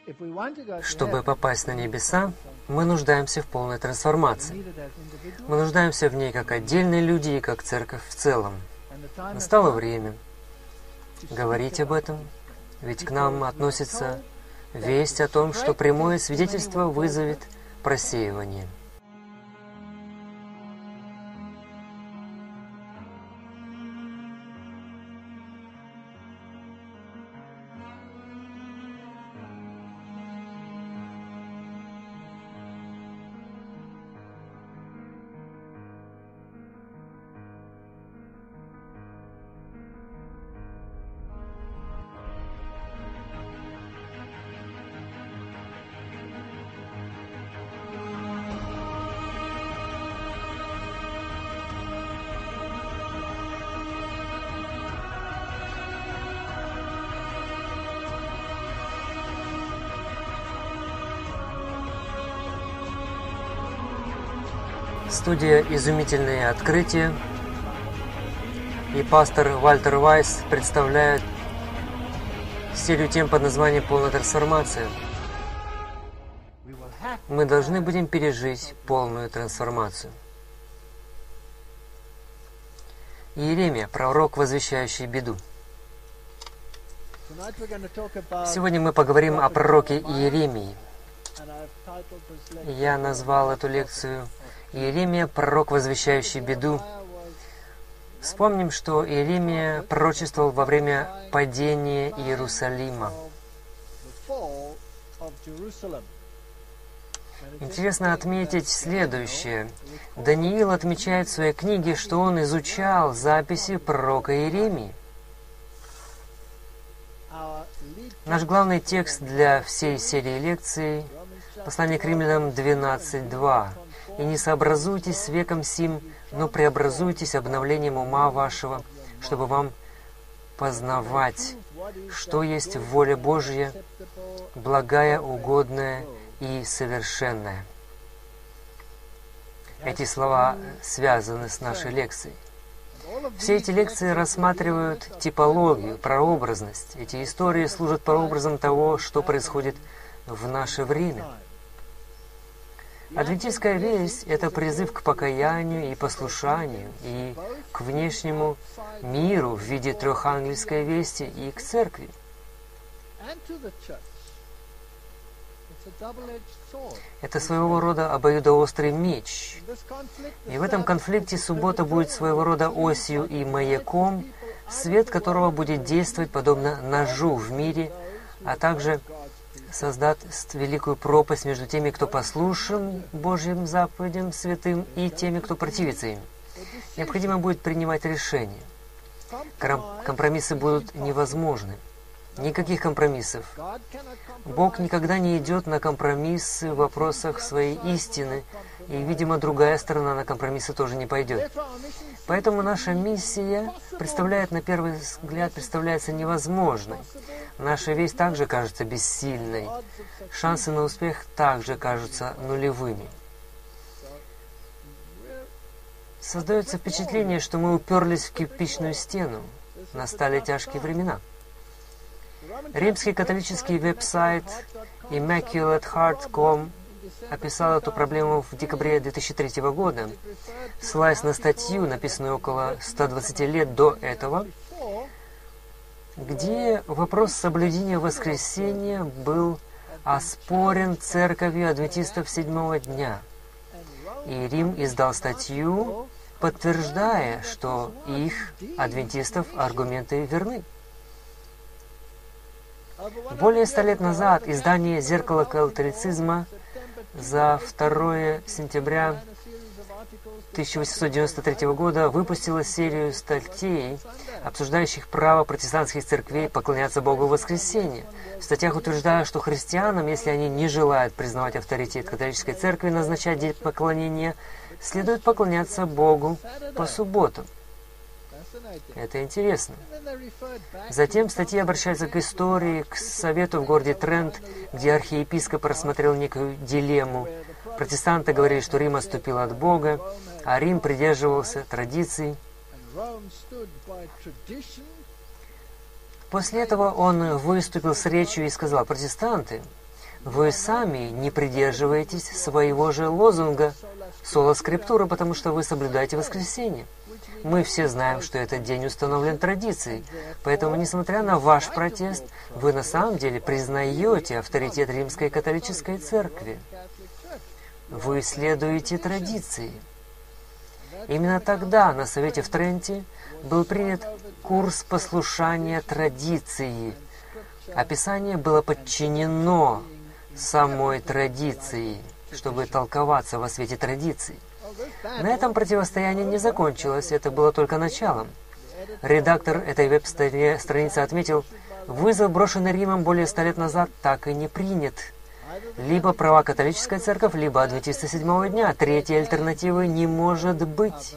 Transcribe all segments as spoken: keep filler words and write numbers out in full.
Чтобы попасть на небеса, мы нуждаемся в полной трансформации. Мы нуждаемся в ней как отдельные люди и как церковь в целом. Настало время говорить об этом, ведь к нам относится весть о том, что прямое свидетельство вызовет просеивание. Студия «Изумительные открытия» и пастор Вальтер Вайс представляют серию тем под названием «Полная трансформация». Мы должны будем пережить полную трансформацию. Иеремия, пророк, возвещающий беду. Сегодня мы поговорим о пророке Иеремии. Я назвал эту лекцию «Иеремия, пророк, возвещающий беду». Вспомним, что Иеремия пророчествовал во время падения Иерусалима. Интересно отметить следующее. Даниил отмечает в своей книге, что он изучал записи пророка Иеремии. Наш главный текст для всей серии лекций – послание к Римлянам двенадцать два. «И не сообразуйтесь с веком сим, но преобразуйтесь обновлением ума вашего, чтобы вам познавать, что есть воля Божья, благая, угодная и совершенная». Эти слова связаны с нашей лекцией. Все эти лекции рассматривают типологию, прообразность. Эти истории служат прообразом того, что происходит в наше время. Адвентистская весть – это призыв к покаянию и послушанию, и к внешнему миру в виде трехангельской вести, и к церкви. Это своего рода обоюдоострый меч. И в этом конфликте суббота будет своего рода осью и маяком, свет которого будет действовать подобно ножу в мире, а также создаст великую пропасть между теми, кто послушен Божьим заповедям святым, и теми, кто противится им. Необходимо будет принимать решения. Компромиссы будут невозможны. Никаких компромиссов. Бог никогда не идет на компромиссы в вопросах своей истины, и, видимо, другая сторона на компромиссы тоже не пойдет. Поэтому наша миссия представляет, на первый взгляд, представляется невозможной. Наша весть также кажется бессильной. Шансы на успех также кажутся нулевыми. Создается впечатление, что мы уперлись в кирпичную стену. Настали тяжкие времена. Римский католический веб-сайт Immaculate Heart точка ком описал эту проблему в декабре две тысячи третьего года, ссылаясь на статью, написанную около ста двадцати лет до этого, где вопрос соблюдения воскресения был оспорен церковью адвентистов седьмого дня. И Рим издал статью, подтверждая, что их, адвентистов, аргументы верны. Более ста лет назад издание «Зеркало католицизма» за второе сентября тысяча восемьсот девяносто третьего года выпустило серию статей, обсуждающих право протестантских церквей поклоняться Богу в воскресенье. В статьях утверждают, что христианам, если они не желают признавать авторитет католической церкви и назначать день поклонения, следует поклоняться Богу по субботам. Это интересно. Затем статьи обращаются к истории, к совету в городе Трент, где архиепископ рассмотрел некую дилемму. Протестанты говорили, что Рим отступил от Бога, а Рим придерживался традиций. После этого он выступил с речью и сказал: «Протестанты, Вы сами не придерживаетесь своего же лозунга «Соло скриптура», потому что вы соблюдаете воскресенье. Мы все знаем, что этот день установлен традицией, поэтому, несмотря на ваш протест, вы на самом деле признаете авторитет Римской католической церкви. Вы следуете традиции. Именно тогда на Совете в Тренте был принят курс послушания традиции. Описание было подчинено самой традиции, чтобы толковаться во свете традиций. На этом противостояние не закончилось, это было только началом. Редактор этой веб-страницы отметил, вызов, брошенный Римом более ста лет назад, так и не принят. Либо права католическая церковь, либо адвентисты седьмого дня. Третьей альтернативы не может быть.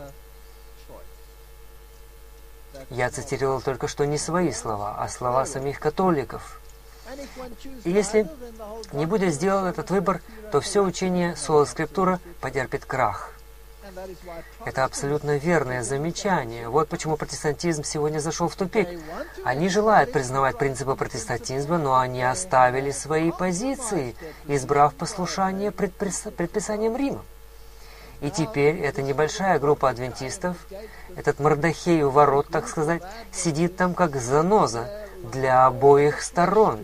Я цитировал только что не свои слова, а слова самих католиков. И если не будет сделан этот выбор, то все учение соло скриптура потерпит крах. Это абсолютно верное замечание. Вот почему протестантизм сегодня зашел в тупик. Они желают признавать принципы протестантизма, но они оставили свои позиции, избрав послушание предпис... предписаниям Рима. И теперь эта небольшая группа адвентистов, этот Мордахей у ворот, так сказать, сидит там как заноза для обоих сторон.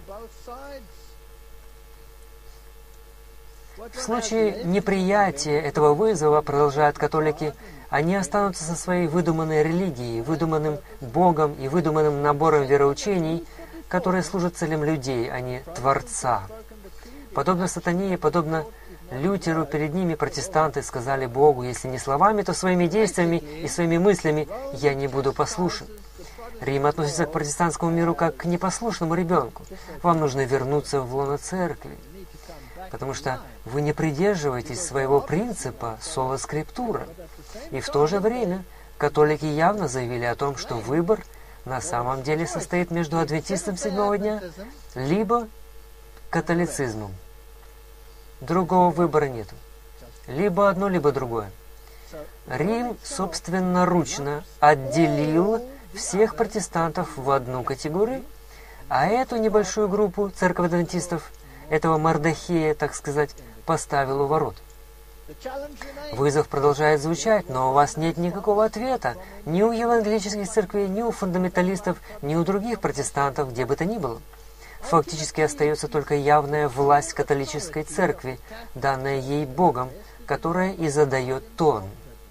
В случае неприятия этого вызова, продолжают католики, они останутся со своей выдуманной религией, выдуманным Богом и выдуманным набором вероучений, которые служат целям людей, а не Творца. Подобно сатане, подобно Лютеру, перед ними протестанты сказали Богу, если не словами, то своими действиями и своими мыслями я не буду послушен. Рим относится к протестантскому миру как к непослушному ребенку. Вам нужно вернуться в лоно церкви, потому что вы не придерживаетесь своего принципа соло скриптура. И в то же время католики явно заявили о том, что выбор на самом деле состоит между адвентистом седьмого дня либо католицизмом. Другого выбора нету. Либо одно, либо другое. Рим собственноручно отделил всех протестантов в одну категорию, а эту небольшую группу церковь адвентистов, этого Мордахея, так сказать, поставил у ворот. Вызов продолжает звучать, но у вас нет никакого ответа ни у евангелических церквей, ни у фундаменталистов, ни у других протестантов, где бы то ни было. Фактически остается только явная власть католической церкви, данная ей Богом, которая и задает тон.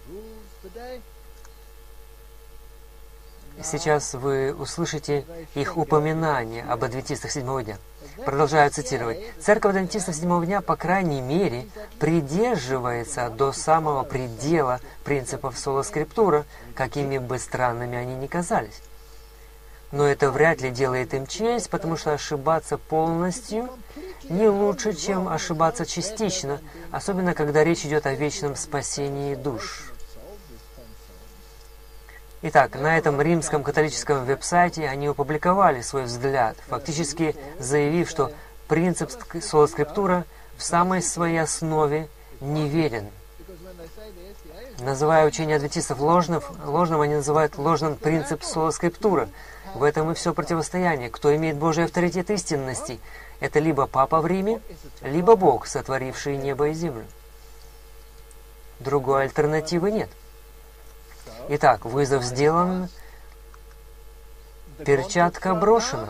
Сейчас вы услышите их упоминание об адвентистах седьмого дня. Продолжаю цитировать. Церковь адвентистов седьмого дня, по крайней мере, придерживается до самого предела принципов соло скриптура, какими бы странными они ни казались. Но это вряд ли делает им честь, потому что ошибаться полностью не лучше, чем ошибаться частично, особенно когда речь идет о вечном спасении душ. Итак, на этом римском католическом веб-сайте они опубликовали свой взгляд, фактически заявив, что принцип соло скриптура в самой своей основе неверен. Называя учение адвентистов ложным, ложным, они называют ложным принцип соло скриптура. В этом и все противостояние. Кто имеет Божий авторитет истинности? Это либо Папа в Риме, либо Бог, сотворивший небо и землю. Другой альтернативы нет. Итак, вызов сделан, перчатка брошена.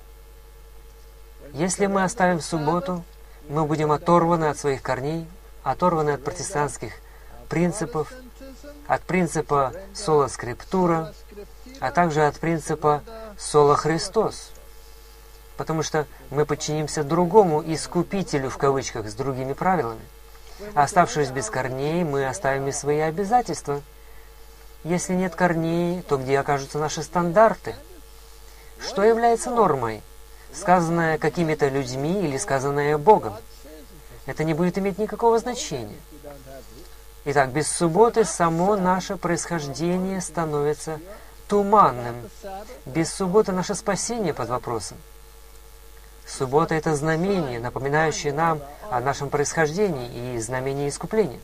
Если мы оставим субботу, мы будем оторваны от своих корней, оторваны от протестантских принципов, от принципа соло скриптура, а также от принципа соло Христос. Потому что мы подчинимся другому искупителю, в кавычках, с другими правилами. А оставшись без корней, мы оставим и свои обязательства. Если нет корней, то где окажутся наши стандарты? Что является нормой? Сказанное какими-то людьми или сказанное Богом? Это не будет иметь никакого значения. Итак, без субботы само наше происхождение становится туманным. Без субботы наше спасение под вопросом. Суббота — это знамение, напоминающее нам о нашем происхождении и знамение искупления.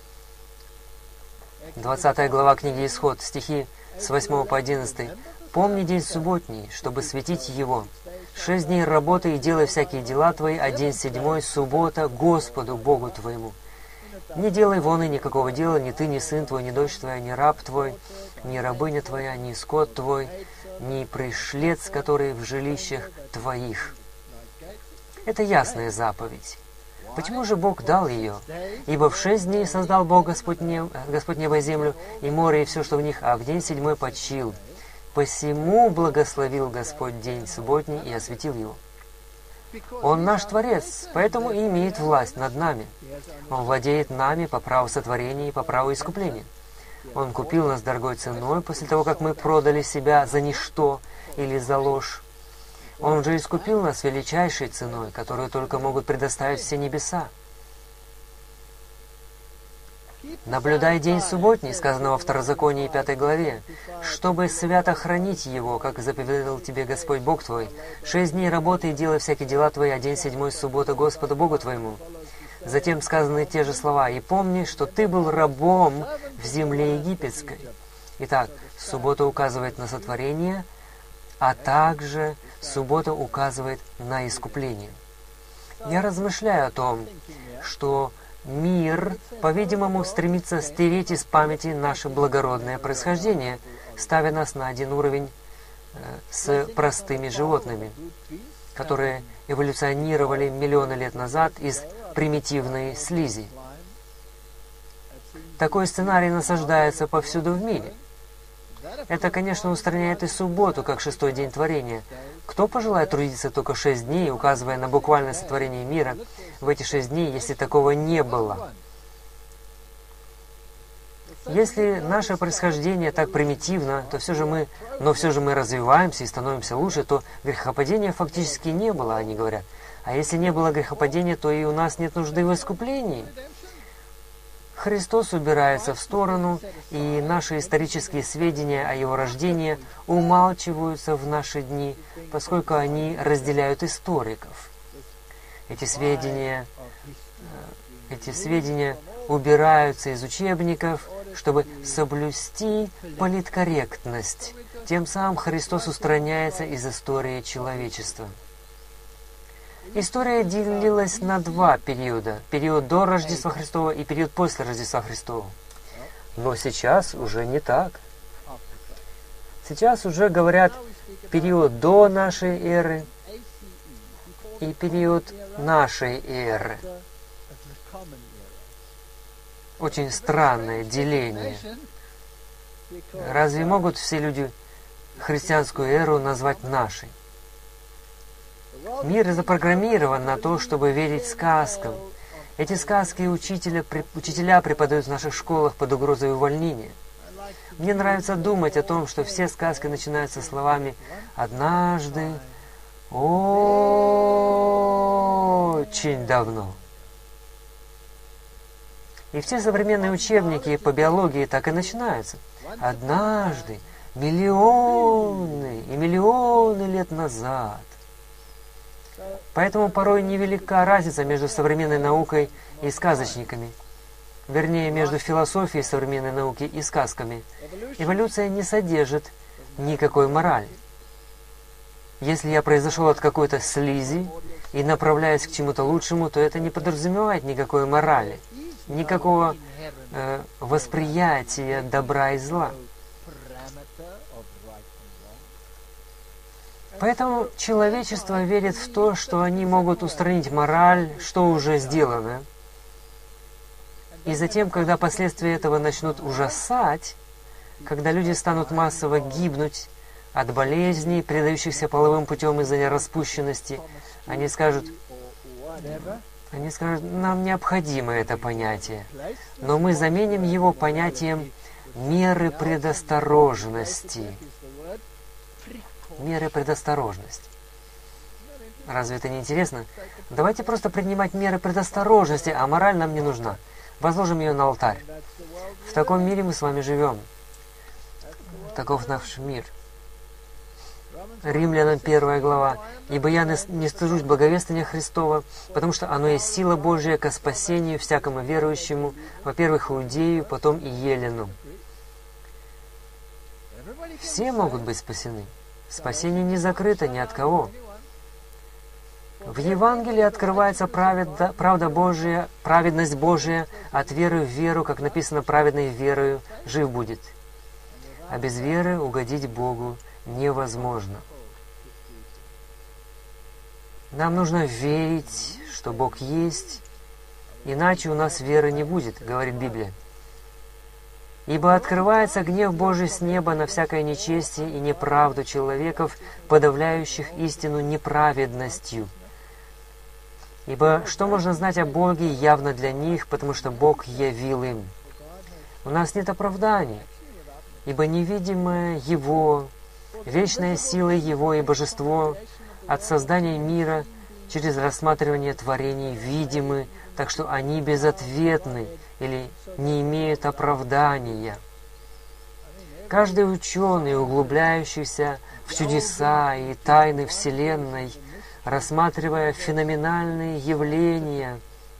двадцатая глава книги Исход, стихи с восьмого по одиннадцатый. «Помни день субботний, чтобы светить его. Шесть дней работай и делай всякие дела твои, а день седьмой — суббота Господу Богу твоему. Не делай вон и никакого дела, ни ты, ни сын твой, ни дочь твоя, ни раб твой, ни рабыня твоя, ни скот твой, ни пришлец, который в жилищах твоих». Это ясная заповедь. Почему же Бог дал ее? «Ибо в шесть дней создал Бог Господь, небо, Господь небо и землю, и море, и все, что в них, а в день седьмой почил. Посему благословил Господь день субботний и осветил его». Он наш Творец, поэтому и имеет власть над нами. Он владеет нами по праву сотворения и по праву искупления. Он купил нас дорогой ценой после того, как мы продали себя за ничто или за ложь. Он же искупил нас величайшей ценой, которую только могут предоставить все небеса. «Наблюдай день субботний», сказано во Второзаконии пятой главе, «чтобы свято хранить его, как заповедал тебе Господь Бог твой. Шесть дней работай и делай всякие дела твои, а день седьмой — суббота Господу Богу твоему». Затем сказаны те же слова: «И помни, что ты был рабом в земле египетской». Итак, суббота указывает на сотворение, а также суббота указывает на искупление. Я размышляю о том, что мир, по-видимому, стремится стереть из памяти наше благородное происхождение, ставя нас на один уровень э, с простыми животными, которые эволюционировали миллионы лет назад из примитивной слизи. Такой сценарий насаждается повсюду в мире. Это, конечно, устраняет и субботу, как шестой день творения. Кто пожелает трудиться только шесть дней, указывая на буквальное сотворение мира в эти шесть дней, если такого не было? Если наше происхождение так примитивно, то все же мы, но все же мы развиваемся и становимся лучше, то грехопадения фактически не было, они говорят. А если не было грехопадения, то и у нас нет нужды в искуплении. Христос убирается в сторону, и наши исторические сведения о Его рождении умалчиваются в наши дни, поскольку они разделяют историков. Эти сведения, эти сведения убираются из учебников, чтобы соблюсти политкорректность. Тем самым Христос устраняется из истории человечества. История делилась на два периода. Период до Рождества Христова и период после Рождества Христова. Но сейчас уже не так. Сейчас уже говорят период до нашей эры и период нашей эры. Очень странное деление. Разве могут все люди христианскую эру назвать нашей? Мир запрограммирован на то, чтобы верить сказкам. Эти сказки учителя, учителя преподают в наших школах под угрозой увольнения. Мне нравится думать о том, что все сказки начинаются словами «однажды, очень давно». И все современные учебники по биологии так и начинаются. «Однажды, миллионы и миллионы лет назад». Поэтому порой невелика разница между современной наукой и сказочниками. Вернее, между философией современной науки и сказками. Эволюция не содержит никакой морали. Если я произошел от какой-то слизи и направляюсь к чему-то лучшему, то это не подразумевает никакой морали, никакого э, восприятия добра и зла. Поэтому человечество верит в то, что они могут устранить мораль, что уже сделано. И затем, когда последствия этого начнут ужасать, когда люди станут массово гибнуть от болезней, передающихся половым путем из-за распущенности, они скажут, они скажут, нам необходимо это понятие, но мы заменим его понятием меры предосторожности. Меры предосторожности. Разве это не интересно? Давайте просто принимать меры предосторожности, а мораль нам не нужна. Возложим ее на алтарь. В таком мире мы с вами живем. Таков наш мир. Римлянам первая глава. «Ибо я не стыжусь благовествования Христова, потому что оно есть сила Божия ко спасению всякому верующему, во-первых, иудею, потом и елену». Все могут быть спасены. Спасение не закрыто ни от кого. В Евангелии открывается правда, правда Божия, праведность Божия от веры в веру, как написано, праведный верою жив будет. А без веры угодить Богу невозможно. Нам нужно верить, что Бог есть, иначе у нас веры не будет, говорит Библия. Ибо открывается гнев Божий с неба на всякое нечестие и неправду человеков, подавляющих истину неправедностью. Ибо что можно знать о Боге явно для них, потому что Бог явил им. У нас нет оправданий, ибо невидимое Его, вечная сила Его и Божество от создания мира через рассматривание творений видимы, так что они безответны или не имеют оправдания. Каждый ученый, углубляющийся в чудеса и тайны Вселенной, рассматривая феноменальные явления,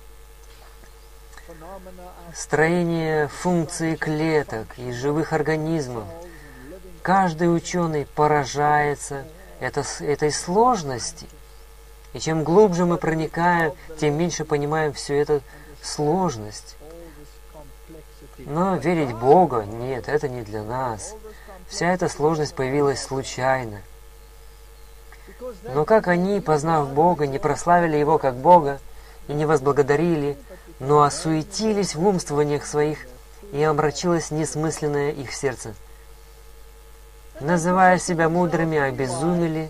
строение функций клеток и живых организмов, каждый ученый поражается это, этой сложности. И чем глубже мы проникаем, тем меньше понимаем всю эту сложность. Но верить в Бога, нет, это не для нас. Вся эта сложность появилась случайно. Но как они, познав Бога, не прославили Его как Бога и не возблагодарили, но осуетились в умствованиях своих, и омрачилось несмысленное их сердце. Называя себя мудрыми, обезумели.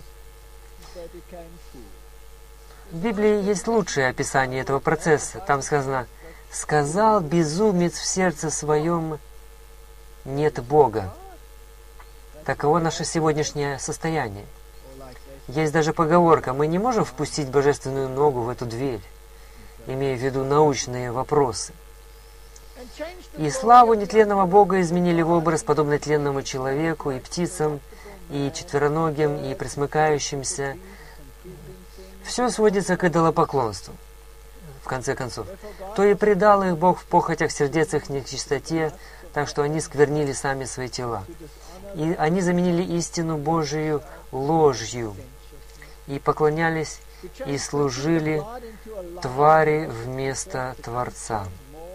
В Библии есть лучшее описание этого процесса. Там сказано: «Сказал безумец в сердце своем, нет Бога». Таково наше сегодняшнее состояние. Есть даже поговорка: мы не можем впустить божественную ногу в эту дверь, имея в виду научные вопросы. И славу нетленного Бога изменили в образ, подобный тленному человеку, и птицам, и четвероногим, и пресмыкающимся. Все сводится к идолопоклонству, в конце концов. То и предал их Бог в похотях сердец их нечистоте, так что они сквернили сами свои тела. И они заменили истину Божию ложью, и поклонялись и служили твари вместо Творца.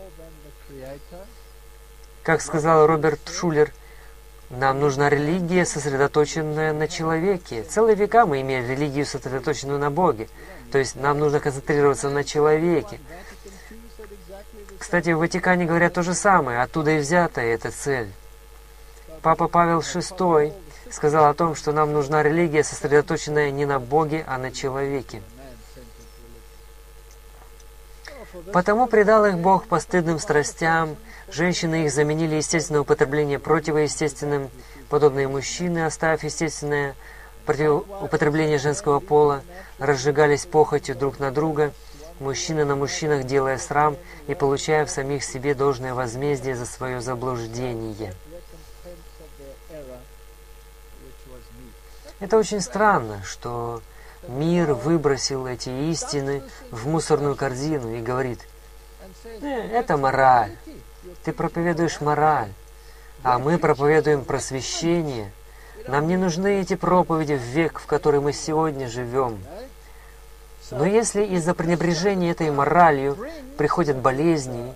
Как сказал Роберт Шулер, нам нужна религия, сосредоточенная на человеке. Целые века мы имеем религию, сосредоточенную на Боге. То есть нам нужно концентрироваться на человеке. Кстати, в Ватикане говорят то же самое. Оттуда и взята эта цель. Папа Павел шестой сказал о том, что нам нужна религия, сосредоточенная не на Боге, а на человеке. Потому предал их Бог постыдным страстям, женщины их заменили естественное употребление противоестественным, подобные мужчины, оставив естественное употребление женского пола, разжигались похотью друг на друга, мужчины на мужчинах, делая срам и получая в самих себе должное возмездие за свое заблуждение. Это очень странно, что мир выбросил эти истины в мусорную корзину и говорит: э, это мораль, ты проповедуешь мораль, а мы проповедуем просвещение. Нам не нужны эти проповеди в век, в который мы сегодня живем. Но если из-за пренебрежения этой моралью приходят болезни,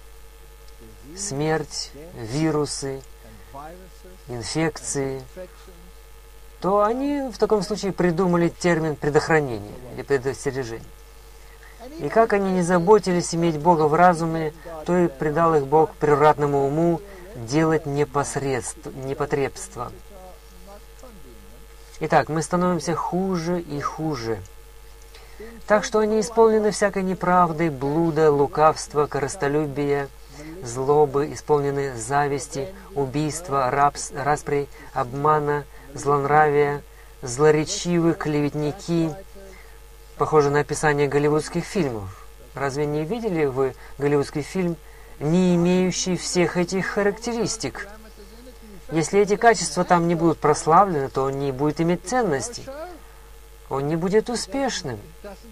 смерть, вирусы, инфекции, то они в таком случае придумали термин предохранения или предостережения. И как они не заботились иметь Бога в разуме, то и предал их Бог превратному уму делать непотребство. Итак, мы становимся хуже и хуже. Так что они исполнены всякой неправды, блуда, лукавства, корыстолюбия, злобы, исполнены зависти, убийства, рабс, распри, обмана, злонравия, злоречивы, клеветники. Похоже на описание голливудских фильмов. Разве не видели вы голливудский фильм, не имеющий всех этих характеристик? Если эти качества там не будут прославлены, то он не будет иметь ценности. Он не будет успешным.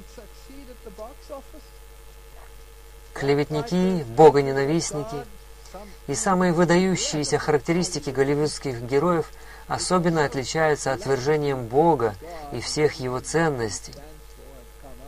Клеветники, богоненавистники и самые выдающиеся характеристики голливудских героев особенно отличаются отвержением Бога и всех Его ценностей.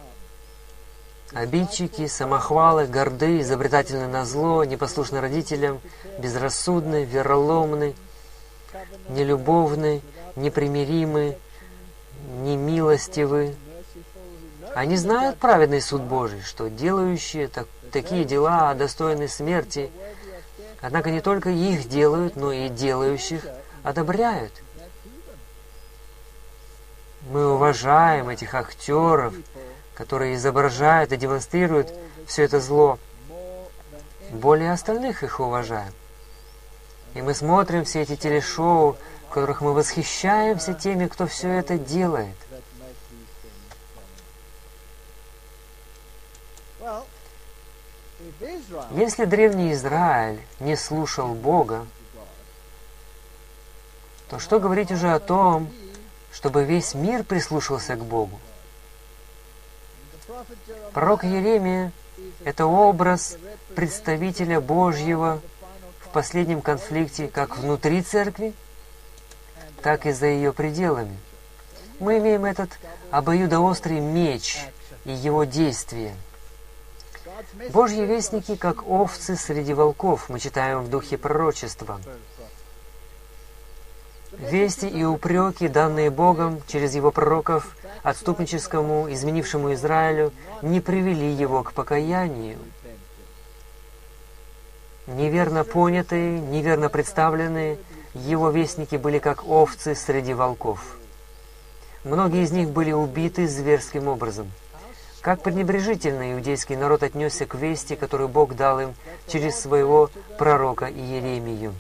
Обидчики, самохвалы, горды, изобретательны на зло, непослушны родителям, безрассудны, вероломны, нелюбовны, непримиримы, немилостивы. Они знают праведный суд Божий, что делающие так, такие дела достойны смерти, однако не только их делают, но и делающих одобряют. Мы уважаем этих актеров, которые изображают и демонстрируют все это зло. Более остальных их уважаем. И мы смотрим все эти телешоу, в которых мы восхищаемся теми, кто все это делает. Если древний Израиль не слушал Бога, то что говорить уже о том, чтобы весь мир прислушался к Богу? Пророк Иеремия — это образ представителя Божьего в последнем конфликте как внутри церкви, так и за ее пределами. Мы имеем этот обоюдоострый меч и его действие. Божьи вестники, как овцы среди волков, мы читаем в духе пророчества. Вести и упреки, данные Богом через Его пророков, отступническому, изменившему Израилю, не привели его к покаянию. Неверно понятые, неверно представленные, Его вестники были как овцы среди волков. Многие из них были убиты зверским образом. Как пренебрежительно иудейский народ отнесся к вести, которую Бог дал им через своего пророка Иеремию.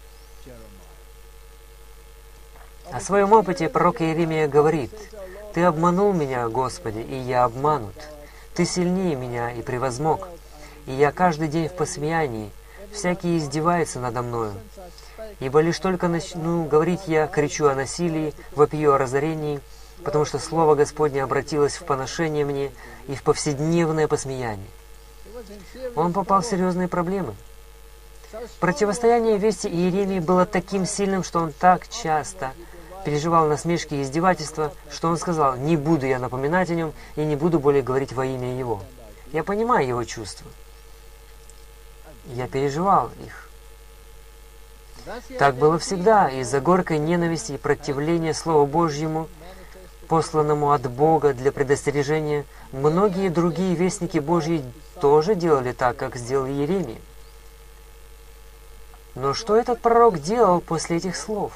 О своем опыте пророк Иеремия говорит: «Ты обманул меня, Господи, и я обманут. Ты сильнее меня и превозмог, и я каждый день в посмеянии, всякий издевается надо мною. Ибо лишь только начну говорить я, кричу о насилии, вопию о разорении, потому что Слово Господне обратилось в поношение мне и в повседневное посмеяние». Он попал в серьезные проблемы. Противостояние вести Иеремии было таким сильным, что он так часто переживал насмешки и издевательства, что он сказал: «Не буду я напоминать о нем и не буду более говорить во имя его». Я понимаю его чувства. Я переживал их. Так было всегда, из-за горькой ненависти и противления Слову Божьему, посланному от Бога для предостережения, многие другие вестники Божьи тоже делали так, как сделал Иеремия. Но что этот пророк делал после этих слов?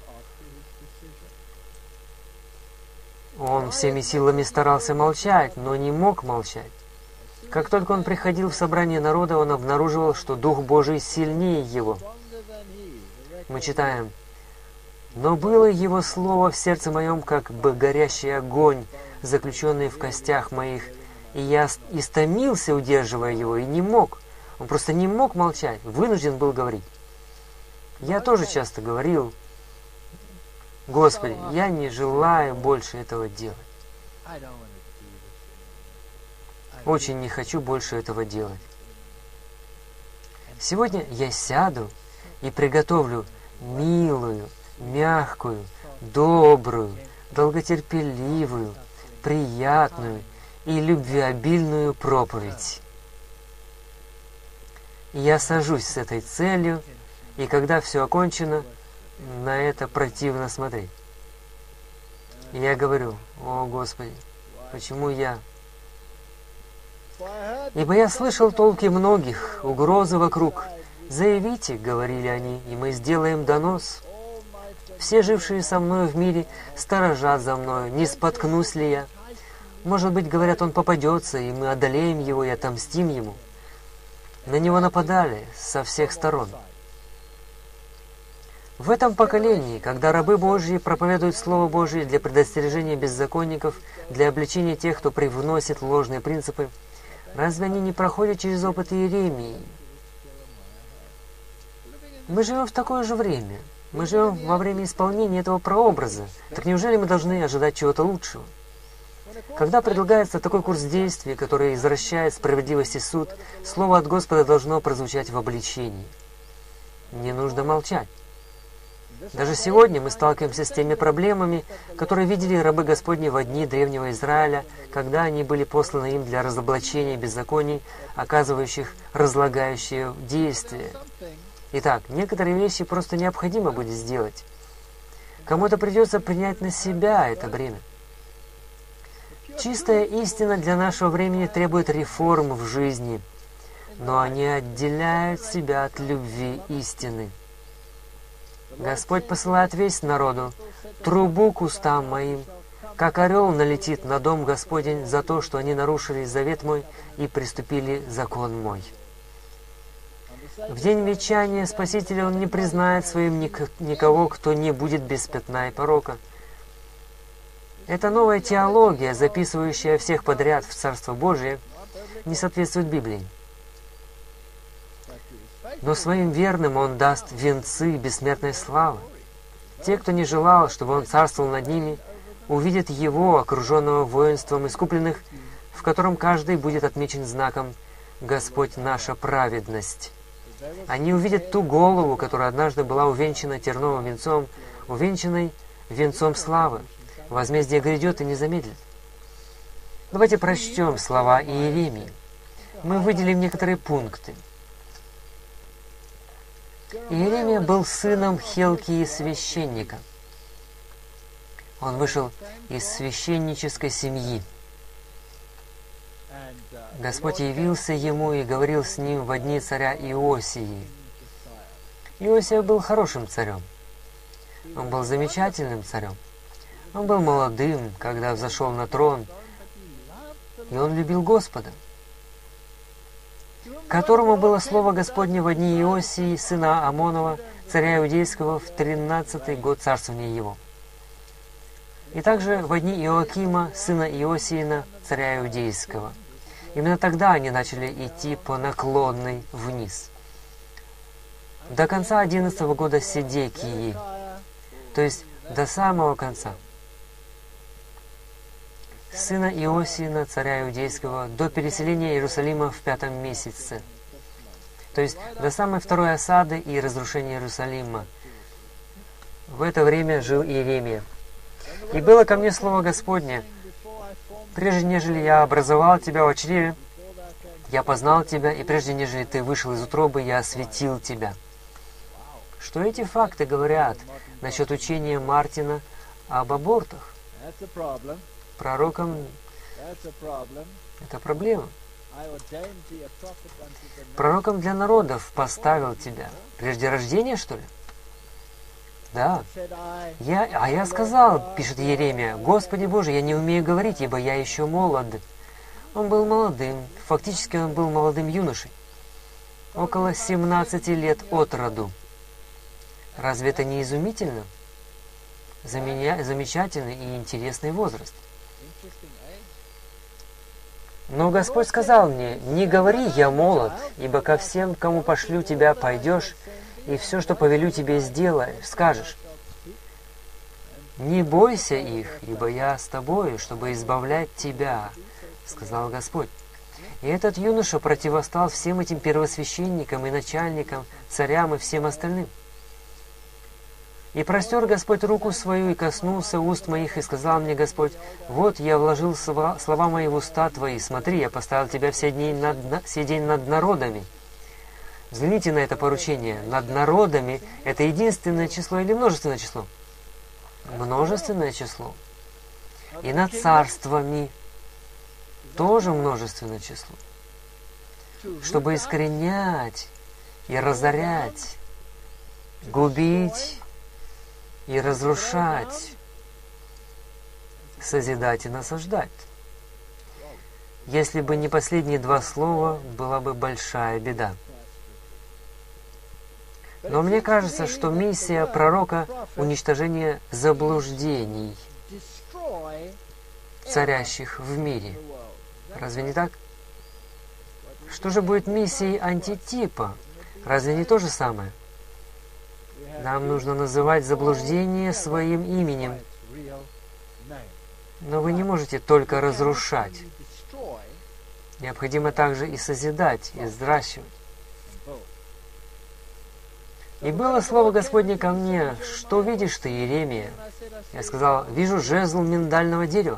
Он всеми силами старался молчать, но не мог молчать. Как только он приходил в собрание народа, он обнаруживал, что Дух Божий сильнее его. Мы читаем: «Но было его слово в сердце моем, как бы горящий огонь, заключенный в костях моих, и я истомился, удерживая его, и не мог». Он просто не мог молчать, вынужден был говорить. Я тоже часто говорил: «Господи, я не желаю больше этого делать. Очень не хочу больше этого делать. Сегодня я сяду и приготовлю милую, мягкую, добрую, долготерпеливую, приятную и любвеобильную проповедь. И я сажусь с этой целью, и когда все окончено, на это противно смотреть. И я говорю: «О, Господи, почему я?» Ибо я слышал толки многих, угрозы вокруг. «Заявите, — говорили они, — и мы сделаем донос. Все жившие со мною в мире сторожат за мною, не споткнусь ли я. Может быть, говорят, он попадется, и мы одолеем его и отомстим ему». На него нападали со всех сторон. В этом поколении, когда рабы Божьи проповедуют Слово Божье для предостережения беззаконников, для обличения тех, кто привносит ложные принципы, разве они не проходят через опыт Иеремии? Мы живем в такое же время. Мы живем во время исполнения этого прообраза. Так неужели мы должны ожидать чего-то лучшего? Когда предлагается такой курс действий, который извращает справедливость и суд, слово от Господа должно прозвучать в обличении. Не нужно молчать. Даже сегодня мы сталкиваемся с теми проблемами, которые видели рабы Господни во дни древнего Израиля, когда они были посланы им для разоблачения беззаконий, оказывающих разлагающее действие. Итак, некоторые вещи просто необходимо будет сделать. Кому-то придется принять на себя это бремя. Чистая истина для нашего времени требует реформ в жизни, но они отделяют себя от любви истины. Господь посылает весть народу: трубу к устам моим, как орел налетит на дом Господень за то, что они нарушили завет мой и приступили закон мой. В день вечания Спасителя Он не признает своим никого, кто не будет без пятна и порока. Эта новая теология, записывающая всех подряд в Царство Божие, не соответствует Библии. Но своим верным Он даст венцы бессмертной славы. Те, кто не желал, чтобы Он царствовал над ними, увидят Его, окруженного воинством искупленных, в котором каждый будет отмечен знаком «Господь наша праведность». Они увидят ту голову, которая однажды была увенчана терновым венцом, увенчанной венцом славы. Возмездие грядет и не замедлит. Давайте прочтем слова Иеремии. Мы выделим некоторые пункты. Иеремия был сыном Хилкии священника. Он вышел из священнической семьи. Господь явился ему и говорил с ним во дни царя Иосии. Иосия был хорошим царем. Он был замечательным царем. Он был молодым, когда взошел на трон, и он любил Господа, которому было слово Господне во дни Иосии, сына Амонова, царя Иудейского, в тринадцатый год царствования его. И также во дни Иоакима, сына Иосиина, царя Иудейского. Именно тогда они начали идти по наклонной вниз. До конца одиннадцатого года Седекии, то есть до самого конца. Сына Иосиина, царя Иудейского, до переселения Иерусалима в пятом месяце. То есть до самой второй осады и разрушения Иерусалима. В это время жил Иеремия. «И было ко мне слово Господне: прежде нежели я образовал тебя в чреве, я познал тебя, и прежде нежели ты вышел из утробы, я осветил тебя». Что эти факты говорят насчет учения Мартина об абортах? Пророком это проблема. Пророком для народов поставил тебя. Прежде рождения, что ли? Да. Я, а я сказал, пишет Иеремия: «Господи Боже, я не умею говорить, ибо я еще молод». Он был молодым. Фактически он был молодым юношей. Около семнадцати лет от роду. Разве это не изумительно? Заменя... Замечательный и интересный возраст. Но Господь сказал мне: «Не говори, я молод, ибо ко всем, кому пошлю тебя, пойдешь, и все, что повелю тебе, сделаешь, скажешь. Не бойся их, ибо я с тобою, чтобы избавлять тебя», — сказал Господь. И этот юноша противостал всем этим первосвященникам и начальникам, царям и всем остальным. «И простер Господь руку свою, и коснулся уст моих, и сказал мне Господь: вот я вложил слова, слова мои в уста твои, смотри, я поставил тебя все дни над, все день над народами». Взгляните на это поручение. Над народами — это единственное число или множественное число? Множественное число. И над царствами тоже множественное число. Чтобы искоренять и разорять, губить и разрушать, созидать и насаждать. Если бы не последние два слова, была бы большая беда. Но мне кажется, что миссия пророка — уничтожение заблуждений, царящих в мире. Разве не так? Что же будет миссией антитипа? Разве не то же самое? Нам нужно называть заблуждение своим именем. Но вы не можете только разрушать. Необходимо также и созидать, и взращивать. И было слово Господне ко мне: что видишь ты, Иеремия? Я сказал: вижу жезл миндального дерева.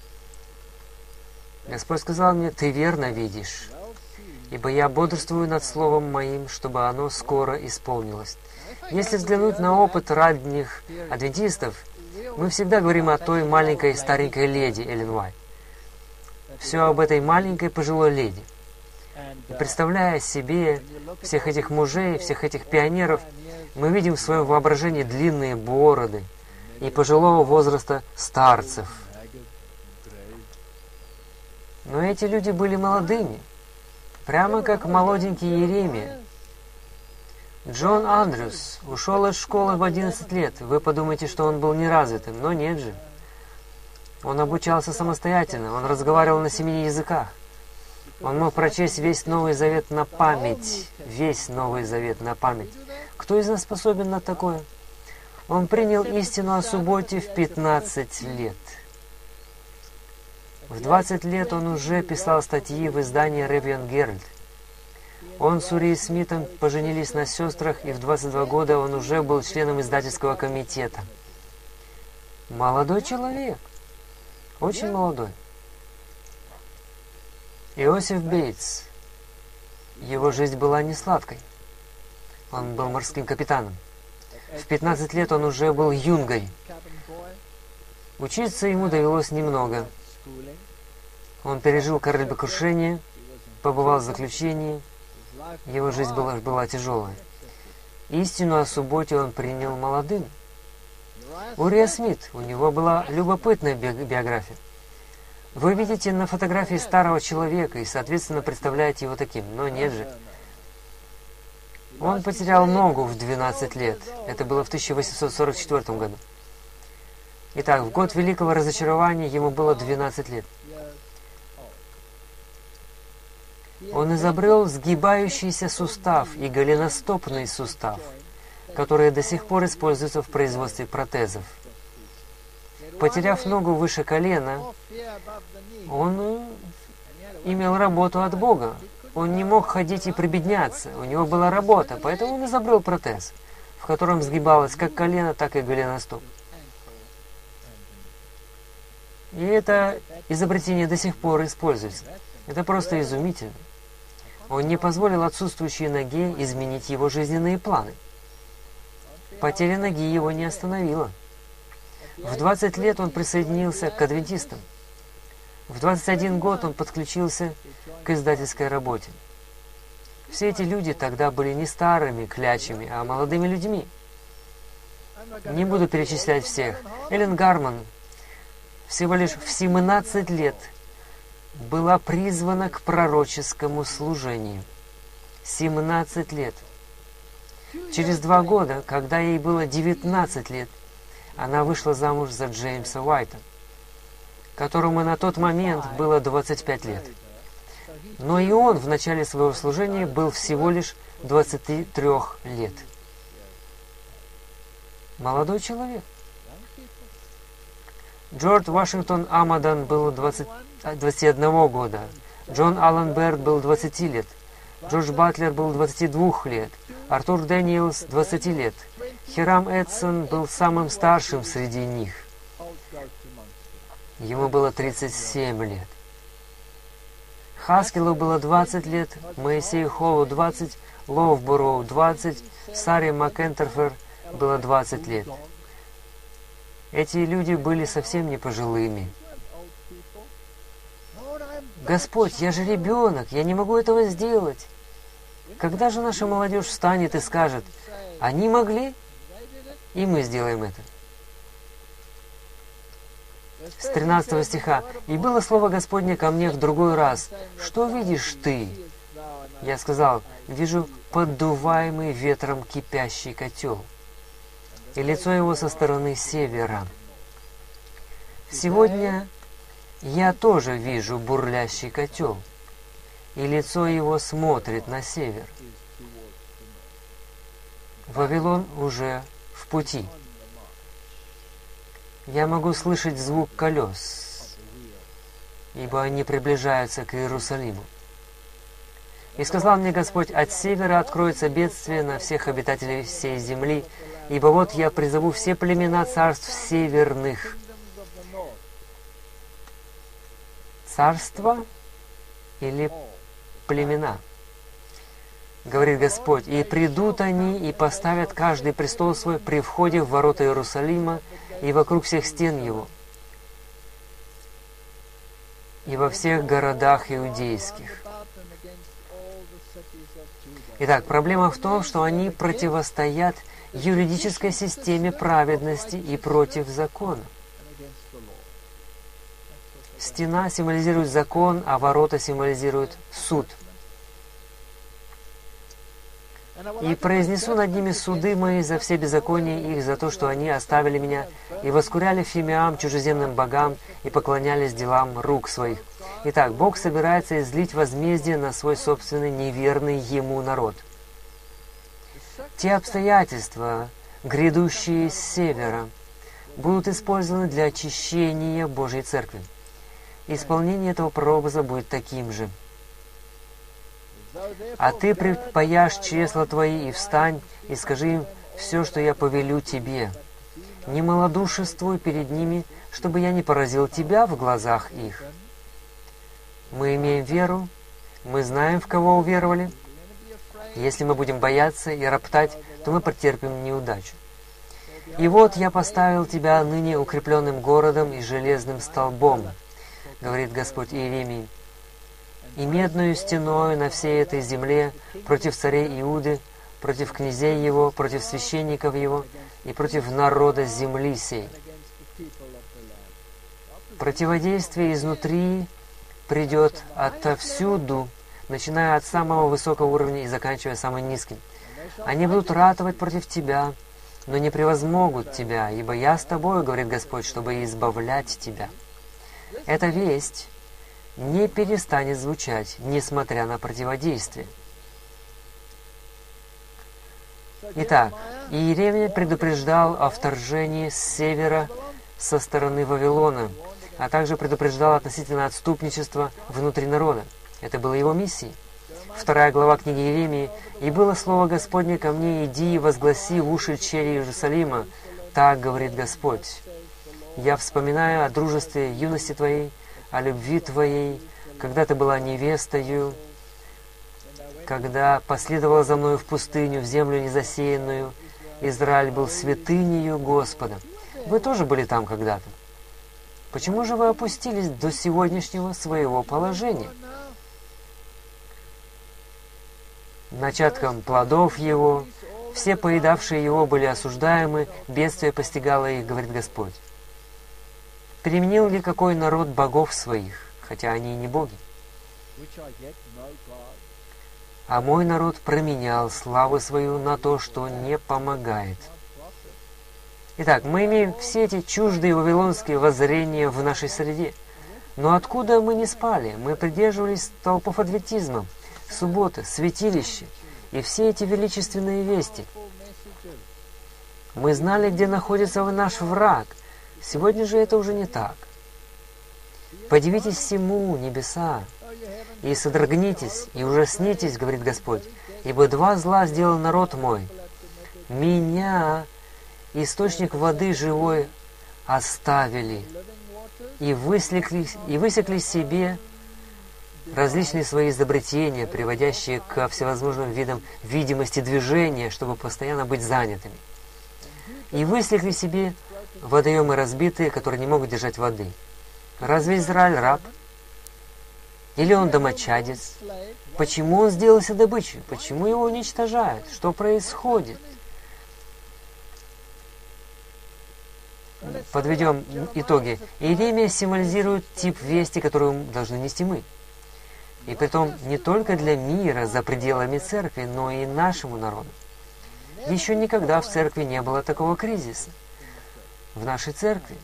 Господь сказал мне: ты верно видишь, ибо я бодрствую над словом моим, чтобы оно скоро исполнилось. Если взглянуть на опыт ранних адвентистов, мы всегда говорим о той маленькой старенькой леди Эллен Уайт. Все об этой маленькой пожилой леди. И представляя себе всех этих мужей, всех этих пионеров, мы видим в своем воображении длинные бороды и пожилого возраста старцев. Но эти люди были молодыми, прямо как молоденький Иеремия. Джон Андрюс ушел из школы в одиннадцать лет. Вы подумаете, что он был неразвитым, но нет же. Он обучался самостоятельно, он разговаривал на семи языках. Он мог прочесть весь Новый Завет на память. Весь Новый Завет на память. Кто из нас способен на такое? Он принял истину о субботе в пятнадцать лет. В двадцать лет он уже писал статьи в издании Review and Herald. Он с Урией Смитом поженились на сестрах, и в двадцать два года он уже был членом издательского комитета. Молодой человек. Очень молодой. Иосиф Бейтс. Его жизнь была не сладкой. Он был морским капитаном. В пятнадцать лет он уже был юнгой. Учиться ему довелось немного. Он пережил кораблекрушение, побывал в заключении. Его жизнь была, была тяжелая. Истину о субботе он принял молодым. Урия Смит, у него была любопытная биография. Вы видите на фотографии старого человека и, соответственно, представляете его таким, но нет же. Он потерял ногу в двенадцать лет. Это было в тысяча восемьсот сорок четвёртом году. Итак, в год великого разочарования ему было двенадцать лет. Он изобрел сгибающийся сустав и голеностопный сустав, которые до сих пор используются в производстве протезов. Потеряв ногу выше колена, он имел работу от Бога. Он не мог ходить и прибедняться. У него была работа, поэтому он изобрел протез, в котором сгибалось как колено, так и голеностоп. И это изобретение до сих пор используется. Это просто изумительно. Он не позволил отсутствующей ноге изменить его жизненные планы. Потеря ноги его не остановила. В двадцать лет он присоединился к адвентистам. В двадцать один год он подключился к издательской работе. Все эти люди тогда были не старыми клячами, а молодыми людьми. Не буду перечислять всех. Эллен Гарман всего лишь в семнадцать лет была призвана к пророческому служению. семнадцать лет. Через два года, когда ей было девятнадцать лет, она вышла замуж за Джеймса Уайта, которому на тот момент было двадцать пять лет. Но и он в начале своего служения был всего лишь двадцати трёх лет. Молодой человек. Джордж Вашингтон Амадан был двадцати одного года. Джон Аллен Берд был двадцати лет. Джордж Батлер был двадцати двух лет. Артур Дэниелс двадцати лет. Хирам Эдсон был самым старшим среди них. Ему было тридцать семь лет. Хаскелу было двадцать лет, Моисею Холлу двадцать, Лоуфбороу двадцать, Саре Макэнтерфер было двадцать лет. Эти люди были совсем не пожилыми. Господь, я же ребенок, я не могу этого сделать. Когда же наша молодежь встанет и скажет: они могли, и мы сделаем это? С тринадцатого стиха. «И было слово Господне ко мне в другой раз: что видишь ты?» Я сказал: вижу поддуваемый ветром кипящий котел, и лицо его со стороны севера. Сегодня я тоже вижу бурлящий котел, и лицо его смотрит на север. Вавилон уже в пути. Я могу слышать звук колес, ибо они приближаются к Иерусалиму. И сказал мне Господь: от севера откроется бедствие на всех обитателей всей земли, ибо вот я призову все племена царств северных. Царства или племена? Говорит Господь: и придут они, и поставят каждый престол свой при входе в ворота Иерусалима и вокруг всех стен его, и во всех городах иудейских. Итак, проблема в том, что они противостоят юридической системе праведности и против закона. Стена символизирует закон, а ворота символизируют суд. «И произнесу над ними суды мои за все беззакония их, за то, что они оставили меня и воскуряли фимиам, чужеземным богам, и поклонялись делам рук своих». Итак, Бог собирается излить возмездие на свой собственный неверный Ему народ. Те обстоятельства, грядущие с севера, будут использованы для очищения Божьей Церкви. Исполнение этого прообраза будет таким же. «А ты припаяшь чресла твои, и встань, и скажи им все, что я повелю тебе. Не малодушествуй перед ними, чтобы я не поразил тебя в глазах их». Мы имеем веру, мы знаем, в кого уверовали. Если мы будем бояться и роптать, то мы претерпим неудачу. «И вот я поставил тебя ныне укрепленным городом и железным столбом, говорит Господь Иеремии, и медную стеною на всей этой земле против царей Иуды, против князей его, против священников его и против народа земли сей». Противодействие изнутри придет отовсюду, начиная от самого высокого уровня и заканчивая самым низким. Они будут ратовать против тебя, но не превозмогут тебя, ибо я с тобою, говорит Господь, чтобы избавлять тебя. Эта весть не перестанет звучать, несмотря на противодействие. Итак, Иеремия предупреждал о вторжении с севера со стороны Вавилона, а также предупреждал относительно отступничества внутри народа. Это было его миссией. Вторая глава книги Иеремии. «И было слово Господне ко мне: иди и возгласи в уши черей Иерусалима, так говорит Господь. Я вспоминаю о дружестве юности твоей, о любви твоей, когда ты была невестою, когда последовала за мною в пустыню, в землю незасеянную. Израиль был святынею Господа». Вы тоже были там когда-то. Почему же вы опустились до сегодняшнего своего положения? Начатком плодов его, все поедавшие его были осуждаемы, бедствие постигало их, говорит Господь. Переменил ли какой народ богов своих, хотя они и не боги? А мой народ променял славу свою на то, что не помогает. Итак, мы имеем все эти чуждые вавилонские воззрения в нашей среде. Но откуда мы не спали? Мы придерживались столпов адвентизма, субботы, святилища и все эти величественные вести. Мы знали, где находится наш враг. Сегодня же это уже не так. «Подивитесь всему, небеса, и содрогнитесь, и ужаснитесь, говорит Господь, ибо два зла сделал народ мой. Меня, источник воды живой, оставили, и высекли, и высекли себе различные свои изобретения, приводящие ко всевозможным видам видимости движения, чтобы постоянно быть занятыми. И высекли себе водоемы разбитые, которые не могут держать воды. Разве Израиль раб? Или он домочадец? Почему он сделался добычей? Почему его уничтожают? Что происходит? Подведем итоги. Иеремия символизирует тип вести, которую должны нести мы. И притом не только для мира за пределами церкви, но и нашему народу. Еще никогда в церкви не было такого кризиса. В нашей церкви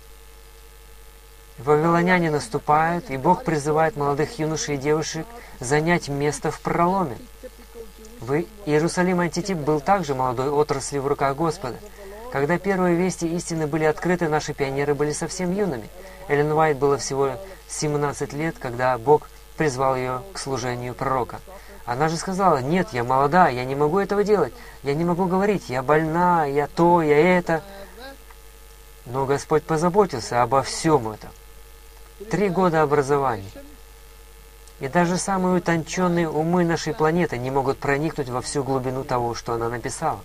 вавилоняне наступают, и Бог призывает молодых юношей и девушек занять место в проломе. В Иерусалим Антитип был также молодой отраслью в руках Господа. Когда первые вести истины были открыты, наши пионеры были совсем юными. Эллен Уайт было всего семнадцать лет, когда Бог призвал ее к служению пророка. Она же сказала: нет, я молода, я не могу этого делать, я не могу говорить, я больна, я то, я это. Но Господь позаботился обо всем этом. Три года образования. И даже самые утонченные умы нашей планеты не могут проникнуть во всю глубину того, что она написала.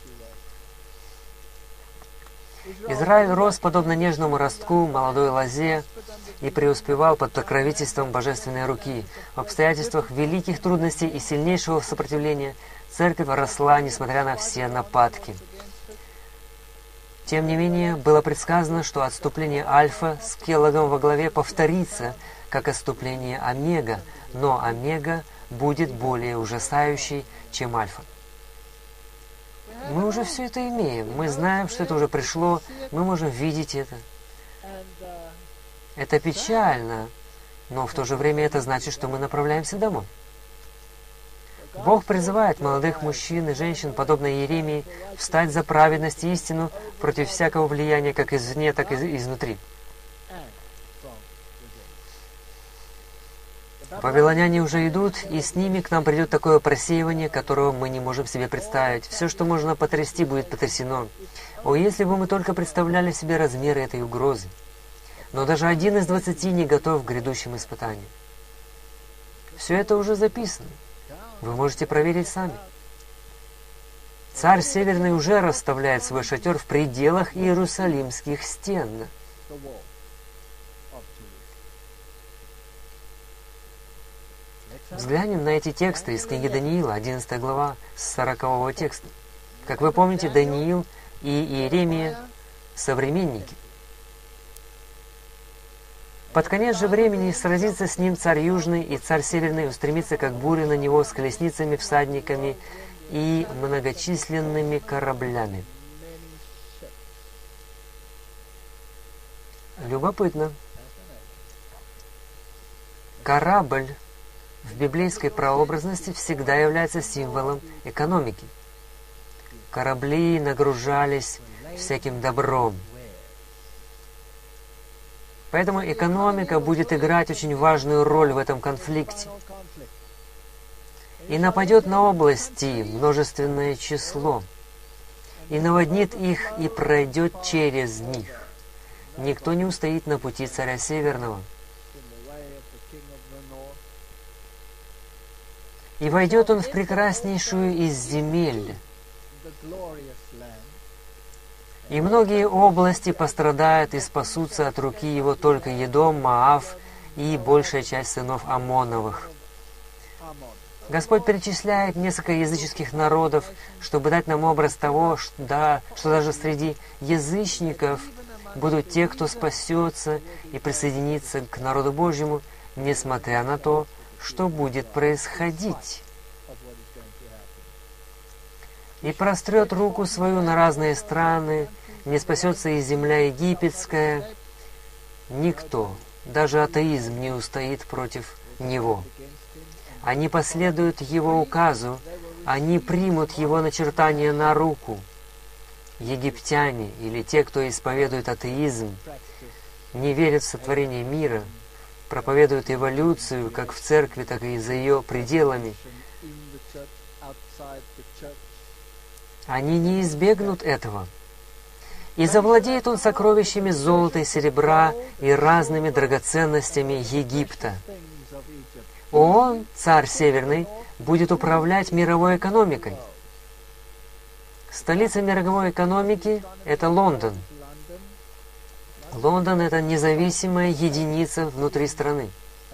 Израиль рос подобно нежному ростку, молодой лозе, и преуспевал под покровительством божественной руки. В обстоятельствах великих трудностей и сильнейшего сопротивления церковь росла, несмотря на все нападки. Тем не менее, было предсказано, что отступление Альфа с Келлогом во главе повторится, как отступление Омега, но Омега будет более ужасающей, чем Альфа. Мы уже все это имеем, мы знаем, что это уже пришло, мы можем видеть это. Это печально, но в то же время это значит, что мы направляемся домой. Бог призывает молодых мужчин и женщин, подобно Иеремии, встать за праведность и истину против всякого влияния, как извне, так и изнутри. Вавилоняне уже идут, и с ними к нам придет такое просеивание, которого мы не можем себе представить. Все, что можно потрясти, будет потрясено. О, если бы мы только представляли себе размеры этой угрозы! Но даже один из двадцати не готов к грядущим испытаниям. Все это уже записано. Вы можете проверить сами. Царь Северный уже расставляет свой шатер в пределах Иерусалимских стен. Взглянем на эти тексты из книги Даниила, одиннадцатая глава, с сорокового текста. Как вы помните, Даниил и Иеремия — современники. Под конец же времени сразится с ним царь Южный, и царь Северный устремится, как буря на него, с колесницами, всадниками и многочисленными кораблями. Любопытно. Корабль в библейской прообразности всегда является символом экономики. Корабли нагружались всяким добром. Поэтому экономика будет играть очень важную роль в этом конфликте. И нападет на области множественное число, и наводнит их, и пройдет через них. Никто не устоит на пути царя Северного. И войдет он в прекраснейшую из земель, и многие области пострадают и спасутся от руки его только Едом, Моав и большая часть сынов Амоновых. Господь перечисляет несколько языческих народов, чтобы дать нам образ того, что, да, что даже среди язычников будут те, кто спасется и присоединится к народу Божьему, несмотря на то, что будет происходить. И прострет руку свою на разные страны, не спасется и земля египетская. Никто, даже атеизм, не устоит против него. Они последуют его указу, они примут его начертание на руку. Египтяне или те, кто исповедует атеизм, не верят в сотворение мира, проповедуют эволюцию как в церкви, так и за ее пределами. Они не избегнут этого. И завладеет он сокровищами золота и серебра и разными драгоценностями Египта. Он, царь Северный, будет управлять мировой экономикой. Столица мировой экономики – это Лондон. Лондон – это независимая единица внутри страны.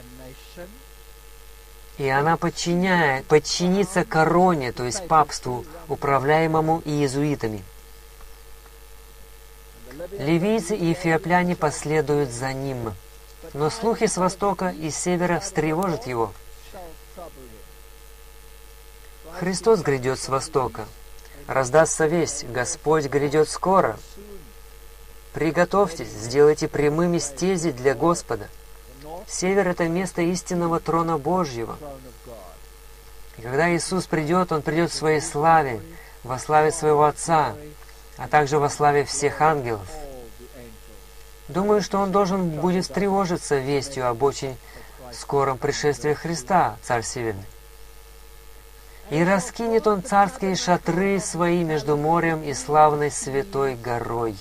И она подчиняет, подчинится короне, то есть папству, управляемому иезуитами. Ливийцы и эфиопляне последуют за ним. Но слухи с востока и с севера встревожат его. Христос грядет с востока. Раздастся весть: Господь грядет скоро. Приготовьтесь, сделайте прямыми стези для Господа. Север — это место истинного трона Божьего. И когда Иисус придет, Он придет в своей славе, во славе Своего Отца, а также во славе всех ангелов. Думаю, что Он должен будет встревожиться вестью об очень скором пришествии Христа, Царь Северный. И раскинет он царские шатры свои между морем и славной святой горой.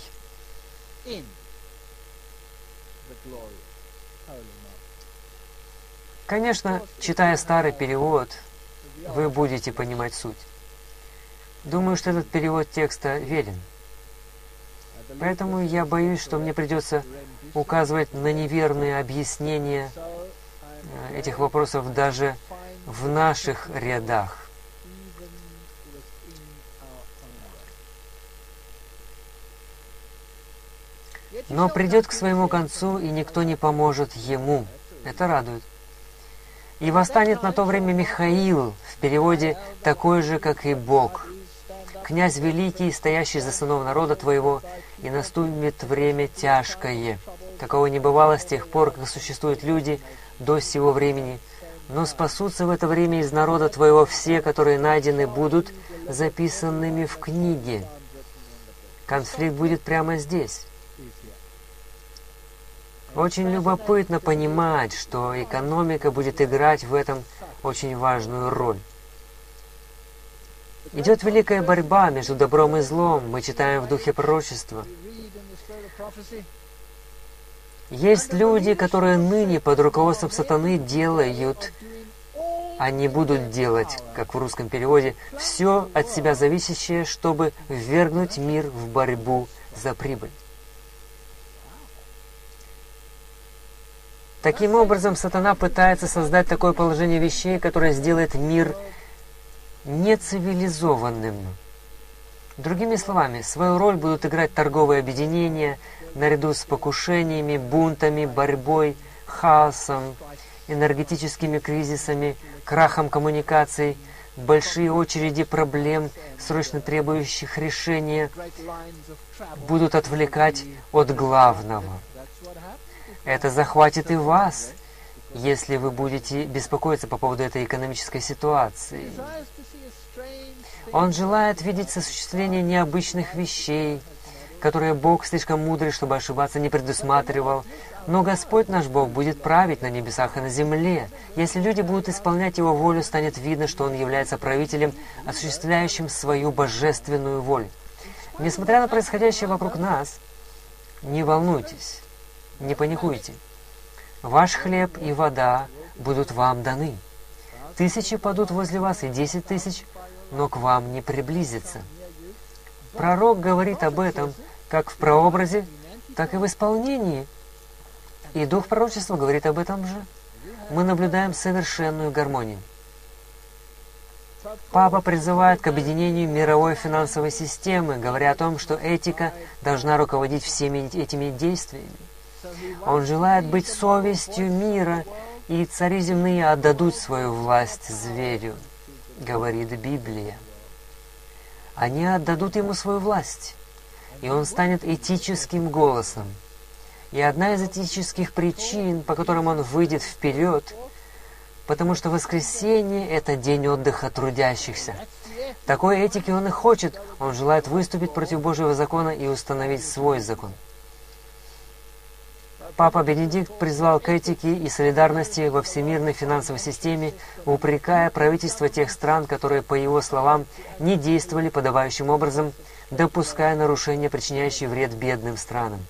Конечно, читая старый перевод, вы будете понимать суть. Думаю, что этот перевод текста верен. Поэтому я боюсь, что мне придется указывать на неверные объяснения этих вопросов даже в наших рядах. Но придет к своему концу, и никто не поможет ему. Это радует. И восстанет на то время Михаил, в переводе такой же, как и Бог, князь великий, стоящий за сынов народа твоего, и наступит время тяжкое. Такого не бывало с тех пор, как существуют люди до сего времени. Но спасутся в это время из народа твоего все, которые найдены будут записанными в книге. Конфликт будет прямо здесь. Очень любопытно понимать, что экономика будет играть в этом очень важную роль. Идет великая борьба между добром и злом, мы читаем в духе пророчества. Есть люди, которые ныне под руководством сатаны делают, они будут делать, как в русском переводе, все от себя зависящее, чтобы ввергнуть мир в борьбу за прибыль. Таким образом, сатана пытается создать такое положение вещей, которое сделает мир нецивилизованным. Другими словами, свою роль будут играть торговые объединения, наряду с покушениями, бунтами, борьбой, хаосом, энергетическими кризисами, крахом коммуникаций, большие очереди проблем, срочно требующих решения, будут отвлекать от главного. Это захватит и вас, если вы будете беспокоиться по поводу этой экономической ситуации. Он желает видеть осуществление необычных вещей, которые Бог, слишком мудрый, чтобы ошибаться, не предусматривал. Но Господь наш Бог будет править на небесах и на земле. Если люди будут исполнять Его волю, станет видно, что Он является правителем, осуществляющим свою божественную волю. Несмотря на происходящее вокруг нас, не волнуйтесь, не паникуйте. Ваш хлеб и вода будут вам даны. Тысячи падут возле вас, и десять тысяч, но к вам не приблизится. Пророк говорит об этом как в прообразе, так и в исполнении. И Дух пророчества говорит об этом же. Мы наблюдаем совершенную гармонию. Папа призывает к объединению мировой финансовой системы, говоря о том, что этика должна руководить всеми этими действиями. Он желает быть совестью мира, и цари земные отдадут свою власть зверю, говорит Библия. Они отдадут ему свою власть, и он станет этическим голосом. И одна из этических причин, по которым он выйдет вперед, потому что воскресенье – это день отдыха трудящихся. Такой этики он и хочет. Он желает выступить против Божьего закона и установить свой закон. Папа Бенедикт призвал к этике и солидарности во всемирной финансовой системе, упрекая правительства тех стран, которые, по его словам, не действовали подобающим образом, допуская нарушения, причиняющие вред бедным странам.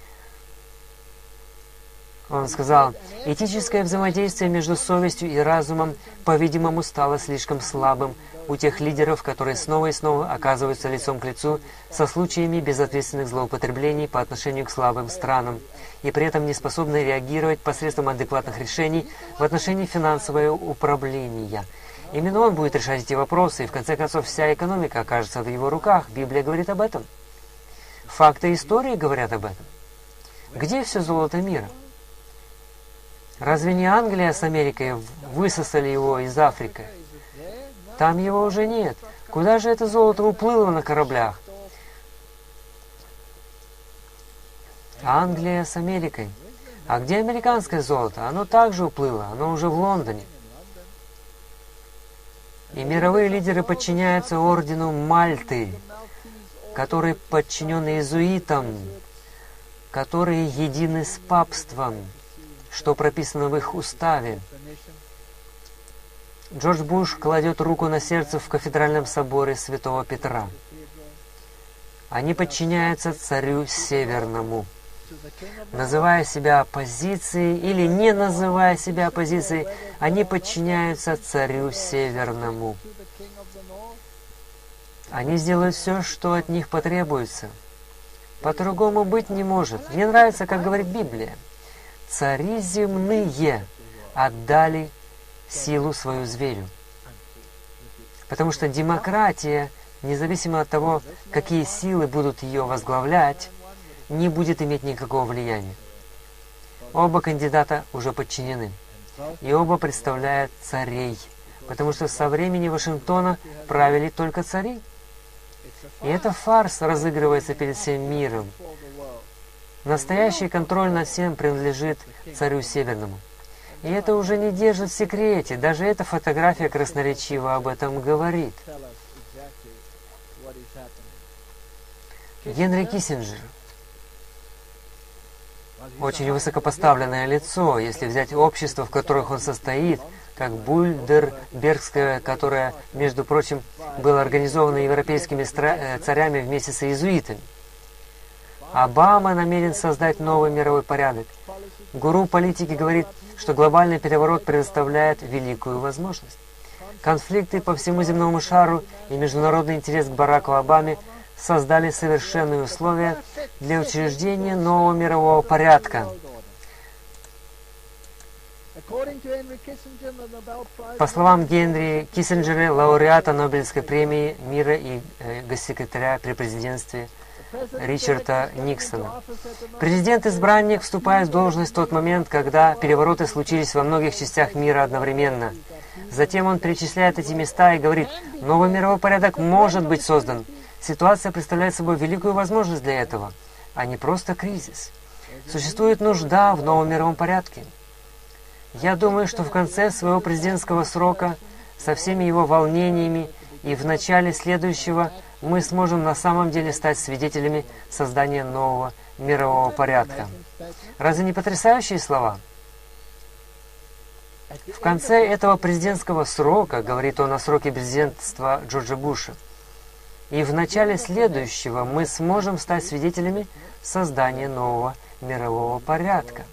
Он сказал, этическое взаимодействие между совестью и разумом, по-видимому, стало слишком слабым у тех лидеров, которые снова и снова оказываются лицом к лицу со случаями безответственных злоупотреблений по отношению к слабым странам, и при этом не способны реагировать посредством адекватных решений в отношении финансового управления. Именно он будет решать эти вопросы, и в конце концов вся экономика окажется в его руках. Библия говорит об этом. Факты истории говорят об этом. Где все золото мира? Разве не Англия с Америкой высосали его из Африки? Там его уже нет. Куда же это золото уплыло на кораблях? Англия с Америкой. А где американское золото? Оно также уплыло. Оно уже в Лондоне. И мировые лидеры подчиняются ордену Мальты, который подчинен иезуитам, которые едины с папством, что прописано в их уставе. Джордж Буш кладет руку на сердце в кафедральном соборе Святого Петра. Они подчиняются царю Северному. Называя себя оппозицией или не называя себя оппозицией, они подчиняются царю Северному. Они сделают все, что от них потребуется. По-другому быть не может. Мне нравится, как говорит Библия. Цари земные отдали силу свою зверю. Потому что демократия, независимо от того, какие силы будут ее возглавлять, не будет иметь никакого влияния. Оба кандидата уже подчинены. И оба представляют царей. Потому что со времени Вашингтона правили только цари. И это фарс разыгрывается перед всем миром. Настоящий контроль над всем принадлежит царю Северному. И это уже не держит в секрете. Даже эта фотография красноречиво об этом говорит. Генри Киссинджер. Очень высокопоставленное лицо, если взять общество, в которых он состоит, как Бульдербергское, которое, между прочим, было организовано европейскими царями вместе с иезуитами. Обама намерен создать новый мировой порядок. Гуру политики говорит, что глобальный переворот предоставляет великую возможность. Конфликты по всему земному шару и международный интерес к Бараку Обаме создали совершенные условия для учреждения нового мирового порядка. По словам Генри Киссинджера, лауреата Нобелевской премии мира и э, госсекретаря при президентстве Ричарда Никсона. Президент-избранник вступает в должность в тот момент, когда перевороты случились во многих частях мира одновременно. Затем он перечисляет эти места и говорит, новый мировой порядок может быть создан. Ситуация представляет собой великую возможность для этого, а не просто кризис. Существует нужда в новом мировом порядке. Я думаю, что в конце своего президентского срока, со всеми его волнениями и в начале следующего, мы сможем на самом деле стать свидетелями создания нового мирового порядка. Разве не потрясающие слова? В конце этого президентского срока, говорит он о сроке президентства Джорджа Буша, и в начале следующего мы сможем стать свидетелями создания нового мирового порядка.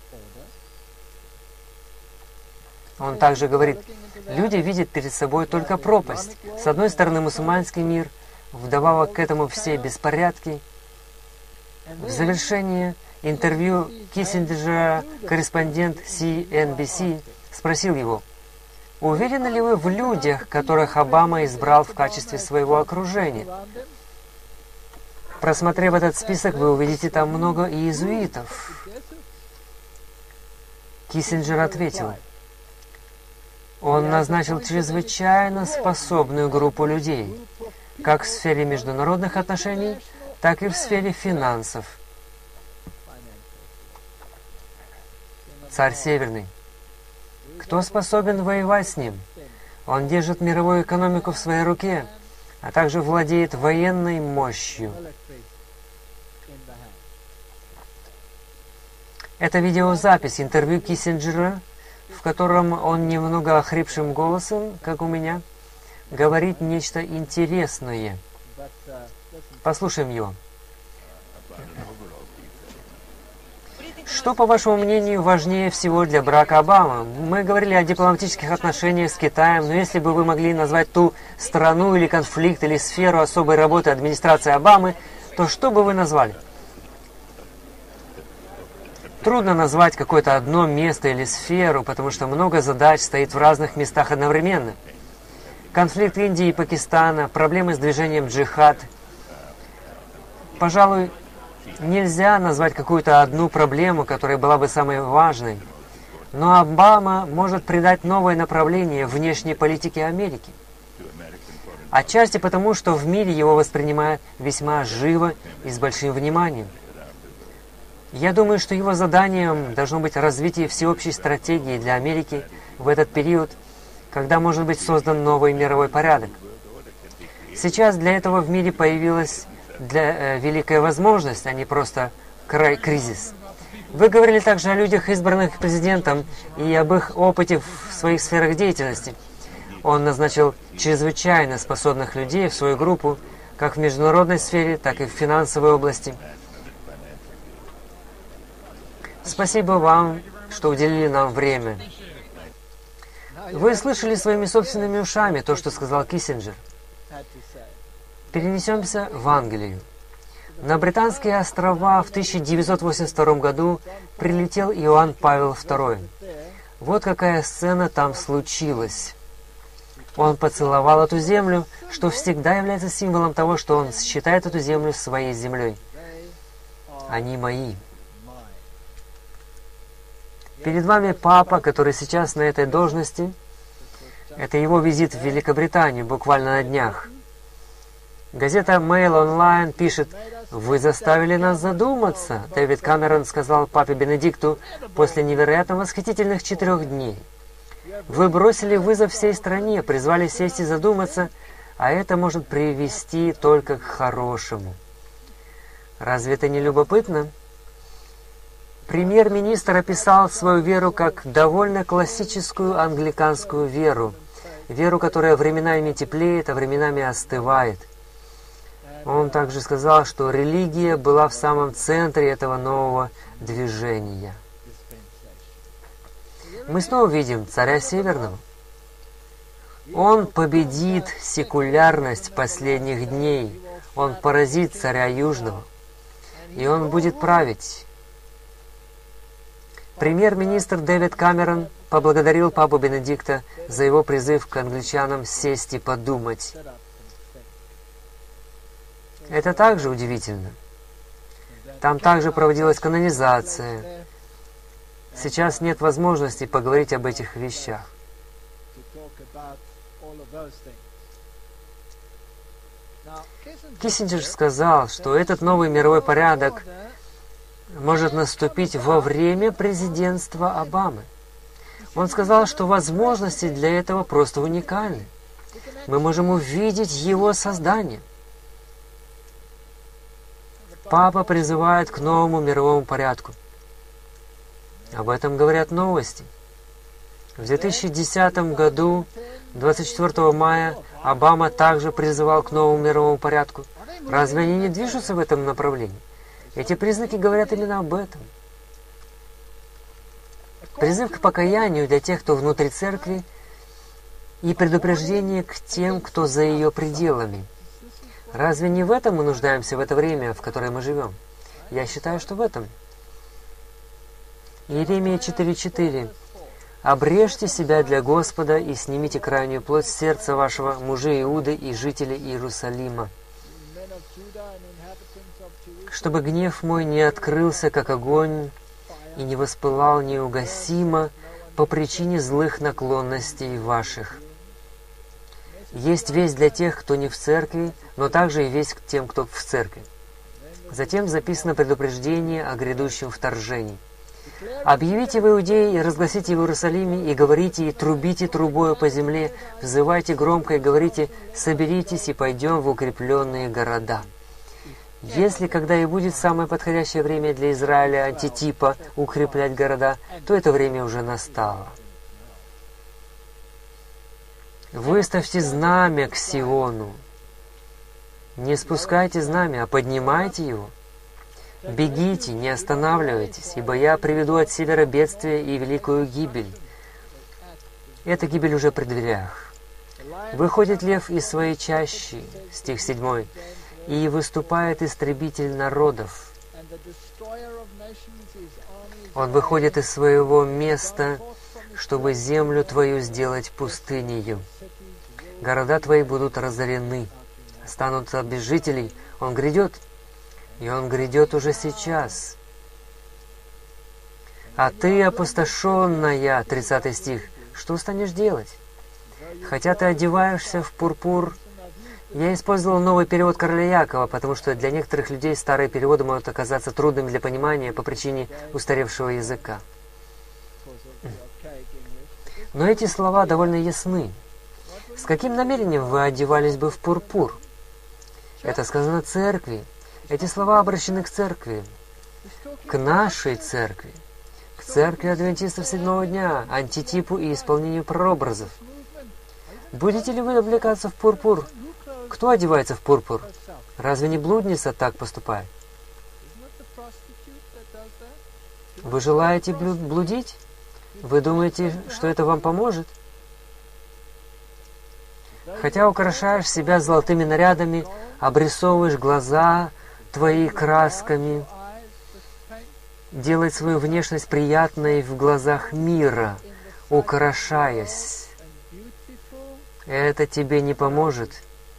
Он также говорит, люди видят перед собой только пропасть. С одной стороны мусульманский мир, вдобавок к этому все беспорядки. В завершение интервью Киссинджера корреспондент си эн би си спросил его, уверены ли вы в людях, которых Обама избрал в качестве своего окружения? Просмотрев этот список, вы увидите там много иезуитов. Киссинджер ответил, он назначил чрезвычайно способную группу людей, как в сфере международных отношений, так и в сфере финансов. Царь Северный. Кто способен воевать с ним? Он держит мировую экономику в своей руке, а также владеет военной мощью. Это видеозапись интервью Киссинджера, в котором он немного охрипшим голосом, как у меня, говорит нечто интересное. Послушаем его. Что, по вашему мнению, важнее всего для Барака Обамы? Мы говорили о дипломатических отношениях с Китаем, но если бы вы могли назвать ту страну или конфликт, или сферу особой работы администрации Обамы, то что бы вы назвали? Трудно назвать какое-то одно место или сферу, потому что много задач стоит в разных местах одновременно. Конфликт Индии и Пакистана, проблемы с движением джихад. Пожалуй, нельзя назвать какую-то одну проблему, которая была бы самой важной. Но Обама может придать новое направление внешней политике Америки. Отчасти потому, что в мире его воспринимают весьма живо и с большим вниманием. Я думаю, что его заданием должно быть развитие всеобщей стратегии для Америки в этот период, когда может быть создан новый мировой порядок. Сейчас для этого в мире появилась для, э, великая возможность, а не просто край, кризис. Вы говорили также о людях, избранных президентом, и об их опыте в своих сферах деятельности. Он назначил чрезвычайно способных людей в свою группу, как в международной сфере, так и в финансовой области. Спасибо вам, что уделили нам время. Вы слышали своими собственными ушами то, что сказал Киссинджер. Перенесемся в Англию. На Британские острова в тысяча девятьсот восемьдесят втором году прилетел Иоанн Павел второй. Вот какая сцена там случилась. Он поцеловал эту землю, что всегда является символом того, что он считает эту землю своей землей. Они мои. Перед вами папа, который сейчас на этой должности. Это его визит в Великобританию буквально на днях. Газета Mail Online пишет: «Вы заставили нас задуматься», Дэвид Камерон сказал папе Бенедикту после невероятно восхитительных четырех дней. «Вы бросили вызов всей стране, призвали сесть и задуматься, а это может привести только к хорошему». Разве это не любопытно? Премьер-министр описал свою веру как довольно классическую англиканскую веру, веру, которая временами теплеет, а временами остывает. Он также сказал, что религия была в самом центре этого нового движения. Мы снова видим царя Северного. Он победит секулярность последних дней. Он поразит царя Южного. И он будет править. Премьер-министр Дэвид Камерон поблагодарил папу Бенедикта за его призыв к англичанам сесть и подумать. Это также удивительно. Там также проводилась канонизация. Сейчас нет возможности поговорить об этих вещах. Киссинджер сказал, что этот новый мировой порядок может наступить во время президентства Обамы. Он сказал, что возможности для этого просто уникальны. Мы можем увидеть его создание. Папа призывает к новому мировому порядку. Об этом говорят новости. В две тысячи десятом году, двадцать четвёртого мая, Обама также призывал к новому мировому порядку. Разве они не движутся в этом направлении? Эти признаки говорят именно об этом. Призыв к покаянию для тех, кто внутри церкви, и предупреждение к тем, кто за ее пределами. Разве не в этом мы нуждаемся в это время, в которое мы живем? Я считаю, что в этом. Иеремия четыре четыре. «Обрежьте себя для Господа и снимите крайнюю плоть с сердца вашего, мужи Иуды и жители Иерусалима, чтобы гнев мой не открылся, как огонь, и не воспылал неугасимо по причине злых наклонностей ваших». Есть весть для тех, кто не в церкви, но также и весть к тем, кто в церкви. Затем записано предупреждение о грядущем вторжении. «Объявите в Иудее и разгласите в Иерусалиме, и говорите, и трубите трубою по земле, взывайте громко и говорите, соберитесь и пойдем в укрепленные города». Если когда и будет самое подходящее время для Израиля антитипа укреплять города, то это время уже настало. Выставьте знамя к Сиону. Не спускайте знамя, а поднимайте его. Бегите, не останавливайтесь, ибо я приведу от севера бедствие и великую гибель. Эта гибель уже при дверях. Выходит лев из своей чащи, стих седьмой, и выступает истребитель народов. Он выходит из своего места, чтобы землю твою сделать пустынею. Города твои будут разорены, останутся без жителей. Он грядет, и он грядет уже сейчас. А ты, опустошенная, тридцатый стих, что станешь делать? Хотя ты одеваешься в пурпур. Я использовал новый перевод Короля Якова, потому что для некоторых людей старые переводы могут оказаться трудными для понимания по причине устаревшего языка. Но эти слова довольно ясны. С каким намерением вы одевались бы в пурпур? Это сказано церкви. Эти слова обращены к церкви, к нашей церкви, к церкви адвентистов седьмого дня, антитипу и исполнению прообразов. Будете ли вы облекаться в пурпур? Кто одевается в пурпур? Разве не блудница так поступает? Вы желаете блудить? Вы думаете, что это вам поможет? Хотя украшаешь себя золотыми нарядами, обрисовываешь глаза твои красками, делай свою внешность приятной в глазах мира, украшаясь. Это тебе не поможет.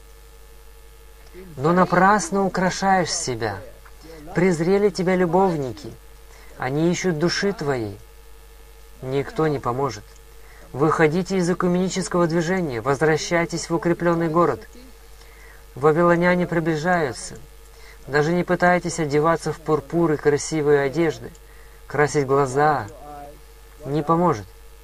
Но напрасно украшаешь себя. Презрели тебя любовники. Они ищут души твоей. Никто не поможет. Выходите из экуменического движения, возвращайтесь в укрепленный город. Вавилоняне приближаются. Даже не пытайтесь одеваться в пурпур и красивые одежды, красить глаза. Не поможет.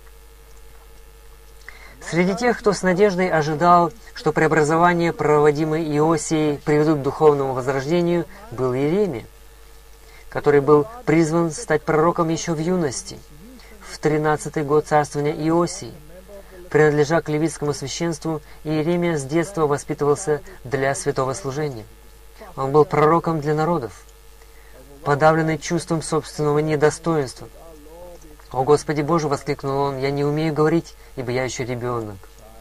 Среди тех, кто с надеждой ожидал, что преобразования, проводимые Иосией, приведут к духовному возрождению, был Иеремия, который был призван стать пророком еще в юности, в тринадцатый год царствования Иосии. Принадлежа к левитскому священству, Иеремия с детства воспитывался для святого служения. Он был пророком для народов, подавленный чувством собственного недостоинства. «О Господи Боже!» — воскликнул он, «я не умею говорить, ибо я еще ребенок».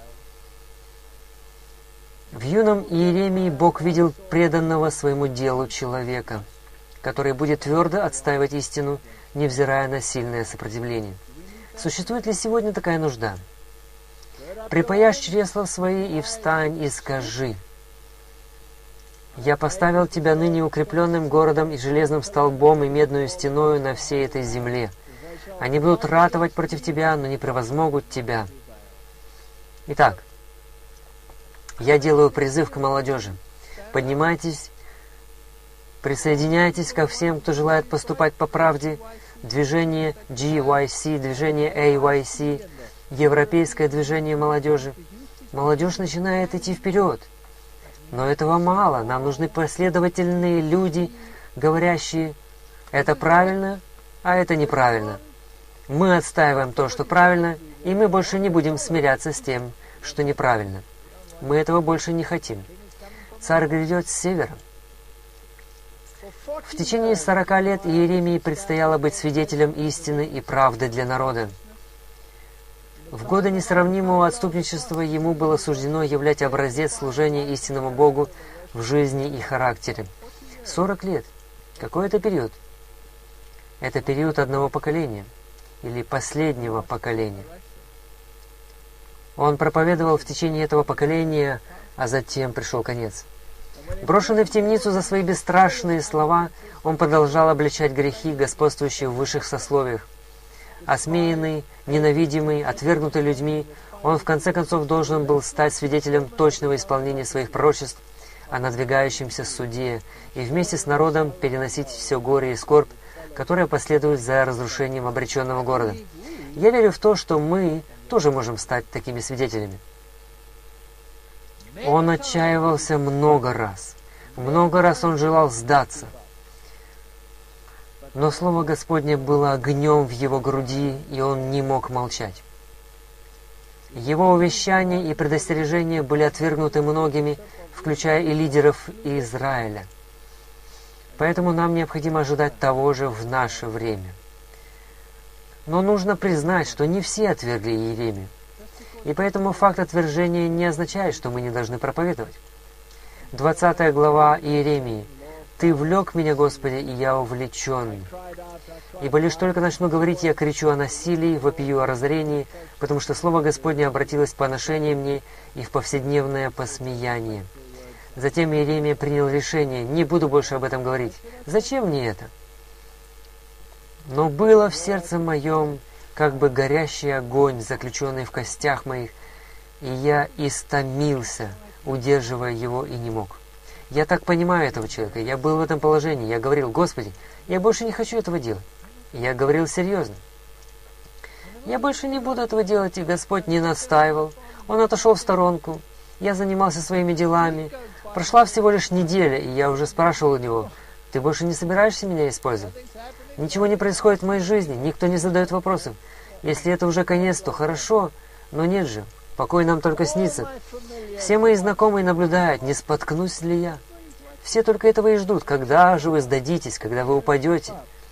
В юном Иеремии Бог видел преданного своему делу человека, который будет твердо отстаивать истину, невзирая на сильное сопротивление. Существует ли сегодня такая нужда? «Припаяшь чресла свои и встань, и скажи: я поставил тебя ныне укрепленным городом и железным столбом и медную стеною на всей этой земле. Они будут ратовать против тебя, но не превозмогут тебя». Итак, я делаю призыв к молодежи. Поднимайтесь, присоединяйтесь ко всем, кто желает поступать по правде. Движение джи уай си, движение эй уай си, Европейское движение молодежи. Молодежь начинает идти вперед. Но этого мало. Нам нужны последовательные люди, говорящие: это правильно, а это неправильно. Мы отстаиваем то, что правильно, и мы больше не будем смиряться с тем, что неправильно. Мы этого больше не хотим. Царь грядет с севера. В течение сорока лет Иеремии предстояло быть свидетелем истины и правды для народа. В годы несравнимого отступничества ему было суждено являть образец служения истинному Богу в жизни и характере. Сорок лет. Какой это период? Это период одного поколения, или последнего поколения. Он проповедовал в течение этого поколения, а затем пришел конец. Брошенный в темницу за свои бесстрашные слова, он продолжал обличать грехи, господствующие в высших сословиях. Осмеянный, ненавидимый, отвергнутый людьми, он в конце концов должен был стать свидетелем точного исполнения своих пророчеств о надвигающемся суде и вместе с народом переносить все горе и скорбь, которые последуют за разрушением обреченного города. Я верю в то, что мы тоже можем стать такими свидетелями. Он отчаивался много раз. Много раз он желал сдаться. Но Слово Господне было огнем в его груди, и он не мог молчать. Его увещания и предостережения были отвергнуты многими, включая и лидеров Израиля. Поэтому нам необходимо ожидать того же в наше время. Но нужно признать, что не все отвергли Иеремию. И поэтому факт отвержения не означает, что мы не должны проповедовать. двадцатая глава Иеремии. «Ты влек меня, Господи, и я увлечен. Ибо лишь только начну говорить, я кричу о насилии, вопию о разорении, потому что Слово Господне обратилось в поношение мне и в повседневное посмеяние». Затем Иеремия принял решение: «Не буду больше об этом говорить. Зачем мне это?» Но было в сердце моем как бы горящий огонь, заключенный в костях моих, и я истомился, удерживая его, и не мог. Я так понимаю этого человека. Я был в этом положении. Я говорил: «Господи, я больше не хочу этого делать». Я говорил серьезно. Я больше не буду этого делать, и Господь не настаивал. Он отошел в сторонку. Я занимался своими делами. Прошла всего лишь неделя, и я уже спрашивал у него: «Ты больше не собираешься меня использовать? Ничего не происходит в моей жизни, никто не задает вопросов. Если это уже конец, то хорошо, но нет же». Покой нам только снится. Все мои знакомые наблюдают, не споткнусь ли я. Все только этого и ждут. Когда же вы сдадитесь, когда вы упадете?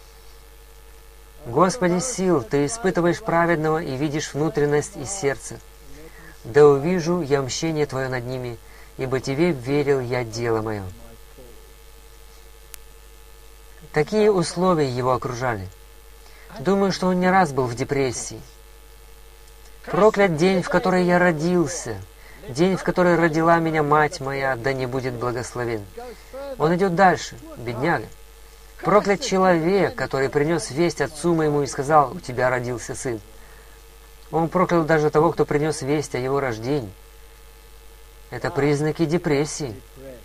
Господи сил, Ты испытываешь праведного и видишь внутренность и сердце. Да увижу я мщение Твое над ними, ибо Тебе верил я дело мое. Такие условия его окружали. Думаю, что он не раз был в депрессии. Проклят день, в который я родился, день, в который родила меня мать моя, да не будет благословен. Он идет дальше, бедняга. Проклят человек, который принес весть отцу моему и сказал: «У тебя родился сын». Он проклял даже того, кто принес весть о его рождении. Это признаки депрессии.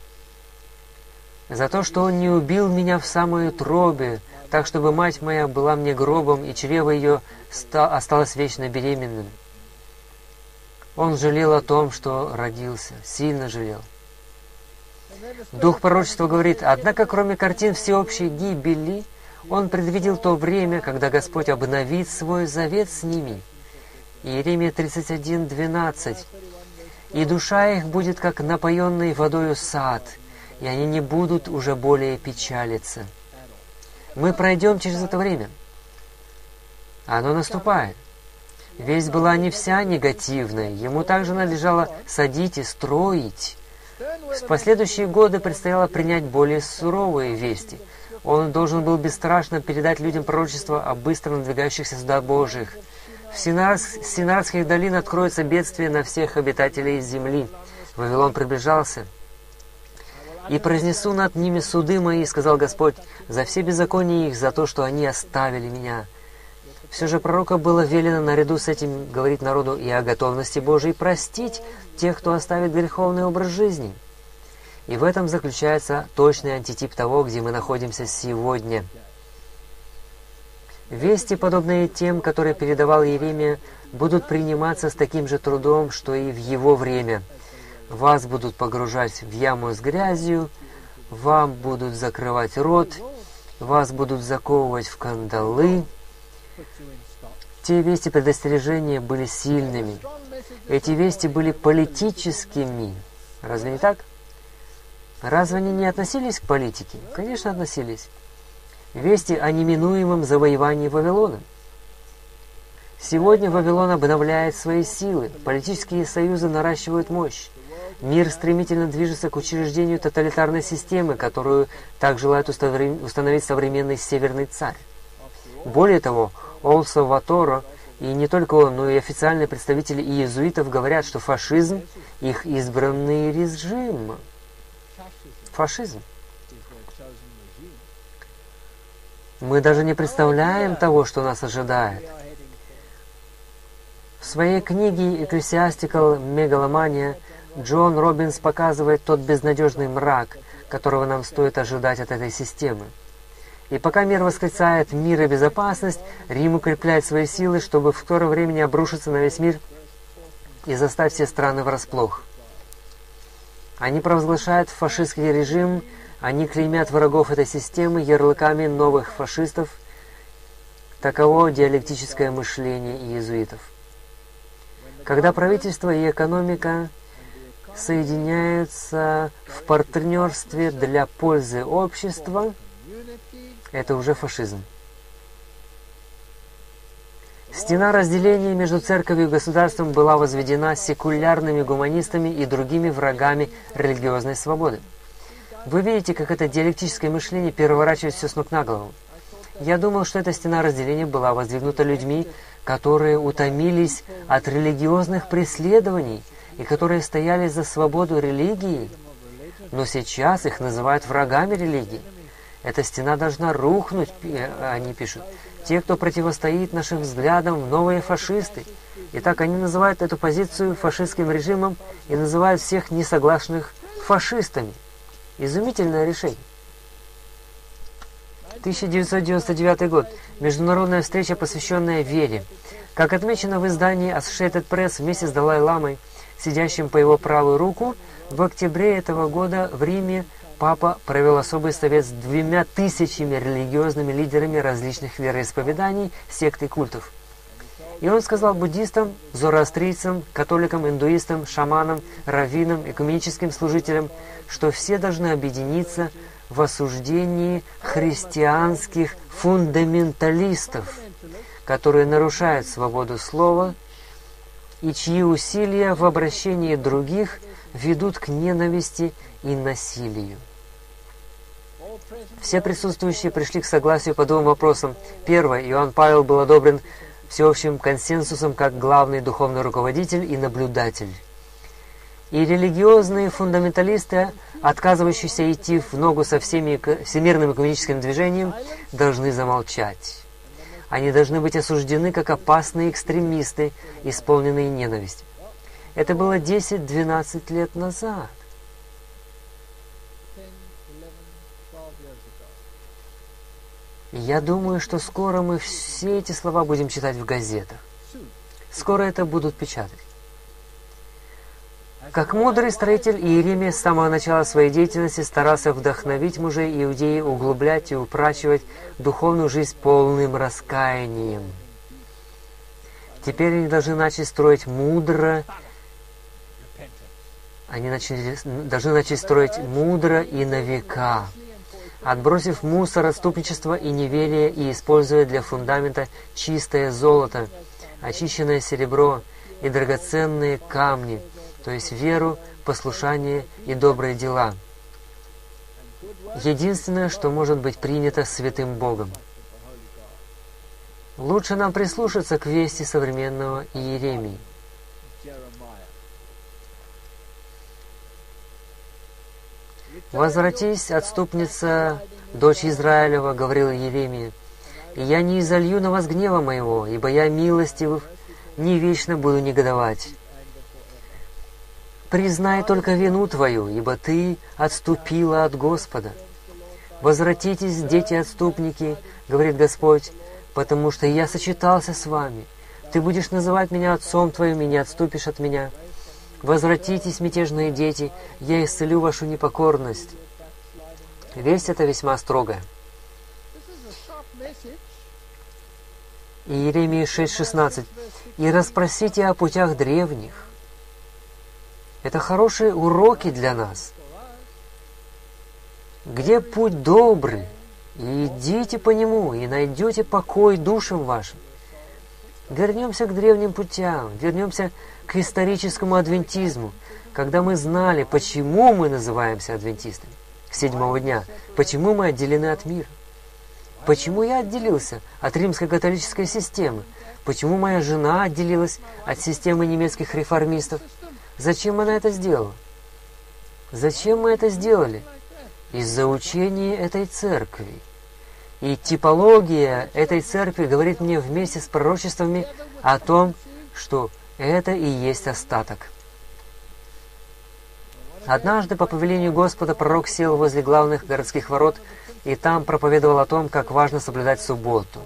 За то, что он не убил меня в самой утробе, так, чтобы мать моя была мне гробом, и чрево ее осталось вечно беременным. Он жалел о том, что родился, сильно жалел. Дух пророчества говорит: «Однако, кроме картин всеобщей гибели, он предвидел то время, когда Господь обновит свой завет с ними». Иеремия тридцать один, двенадцать. «И душа их будет, как напоенный водою сад, и они не будут уже более печалиться». Мы пройдем через это время. Оно наступает. Весть была не вся негативная. Ему также надлежало садить и строить. В последующие годы предстояло принять более суровые вести. Он должен был бесстрашно передать людям пророчество о быстро надвигающихся судах Божьих. В Синарских долин откроется бедствие на всех обитателей земли. Вавилон приближался. «И произнесу над ними суды мои, — сказал Господь, — за все беззакония их, за то, что они оставили меня». Все же пророка было велено наряду с этим говорить народу и о готовности Божией простить тех, кто оставит греховный образ жизни. И в этом заключается точный антитип того, где мы находимся сегодня. Вести, подобные тем, которые передавал Иеремия, будут приниматься с таким же трудом, что и в его время. Вас будут погружать в яму с грязью, вам будут закрывать рот, вас будут заковывать в кандалы. Те вести предостережения были сильными. Эти вести были политическими. Разве не так? Разве они не относились к политике? Конечно, относились. Вести о неминуемом завоевании Вавилона. Сегодня Вавилон обновляет свои силы. Политические союзы наращивают мощь. Мир стремительно движется к учреждению тоталитарной системы, которую так желает установить современный Северный царь. Более того, Ол Салваторо, и не только он, но и официальные представители иезуитов говорят, что фашизм – их избранный режим. Фашизм. Мы даже не представляем того, что нас ожидает. В своей книге «Ecclesiastical Megalomania» Джон Робинс показывает тот безнадежный мрак, которого нам стоит ожидать от этой системы. И пока мир восклицает мир и безопасность, Рим укрепляет свои силы, чтобы в скором времени обрушиться на весь мир и застать все страны врасплох. Они провозглашают фашистский режим, они клеймят врагов этой системы ярлыками новых фашистов. Таково диалектическое мышление иезуитов. Когда правительство и экономика соединяются в партнерстве для пользы общества, это уже фашизм. Стена разделения между церковью и государством была возведена секулярными гуманистами и другими врагами религиозной свободы. Вы видите, как это диалектическое мышление переворачивает все с ног на голову. Я думал, что эта стена разделения была воздвигнута людьми, которые утомились от религиозных преследований и которые стояли за свободу религии, но сейчас их называют врагами религии. Эта стена должна рухнуть, они пишут. Те, кто противостоит нашим взглядам, новые фашисты. Итак, они называют эту позицию фашистским режимом и называют всех несогласных фашистами. Изумительное решение. тысяча девятьсот девяносто девятый год. Международная встреча, посвященная вере. Как отмечено в издании Associated Press вместе с Далай-ламой, сидящим по его правую руку, в октябре этого года в Риме Папа провел особый совет с двумя тысячами религиозными лидерами различных вероисповеданий, сект и культов. И он сказал буддистам, зороастрийцам, католикам, индуистам, шаманам, раввинам, экуменическим служителям, что все должны объединиться в осуждении христианских фундаменталистов, которые нарушают свободу слова и чьи усилия в обращении других ведут к ненависти и насилию. Все присутствующие пришли к согласию по двум вопросам. Первое. Иоанн Павел был одобрен всеобщим консенсусом как главный духовный руководитель и наблюдатель. И религиозные фундаменталисты, отказывающиеся идти в ногу со всеми всемирным экуменическим движением, должны замолчать. Они должны быть осуждены как опасные экстремисты, исполненные ненависти. Это было десять-двенадцать лет назад. Я думаю, что скоро мы все эти слова будем читать в газетах. Скоро это будут печатать. Как мудрый строитель, Иеремия с самого начала своей деятельности старался вдохновить мужей Иудеи углублять и упрачивать духовную жизнь полным раскаянием. Теперь они должны начать строить мудро, они начали, должны начать строить мудро и на века, отбросив мусор отступничества и неверия и используя для фундамента чистое золото, очищенное серебро и драгоценные камни, то есть веру, послушание и добрые дела. Единственное, что может быть принято святым Богом. Лучше нам прислушаться к вести современного Иеремии. «Возвратись, отступница, дочь Израилева, — говорил Иеремия, — и я не изолью на вас гнева моего, ибо я милостив, не вечно буду негодовать. Признай только вину твою, ибо ты отступила от Господа. Возвратитесь, дети-отступники, — говорит Господь, — потому что я сочетался с вами. Ты будешь называть меня отцом твоим и не отступишь от меня. Возвратитесь, мятежные дети, я исцелю вашу непокорность». Весть эта весьма строгая. Иеремия шесть шестнадцать. «И расспросите о путях древних». Это хорошие уроки для нас. Где путь добрый? И идите по нему, и найдете покой душам вашим. Вернемся к древним путям, вернемся к историческому адвентизму, когда мы знали, почему мы называемся адвентистами. Седьмого дня. Почему мы отделены от мира? Почему я отделился от римской католической системы? Почему моя жена отделилась от системы немецких реформистов? Зачем она это сделала? Зачем мы это сделали? Из-за учения этой церкви. И типология этой церкви говорит мне вместе с пророчествами о том, что это и есть остаток. Однажды по повелению Господа пророк сел возле главных городских ворот и там проповедовал о том, как важно соблюдать субботу.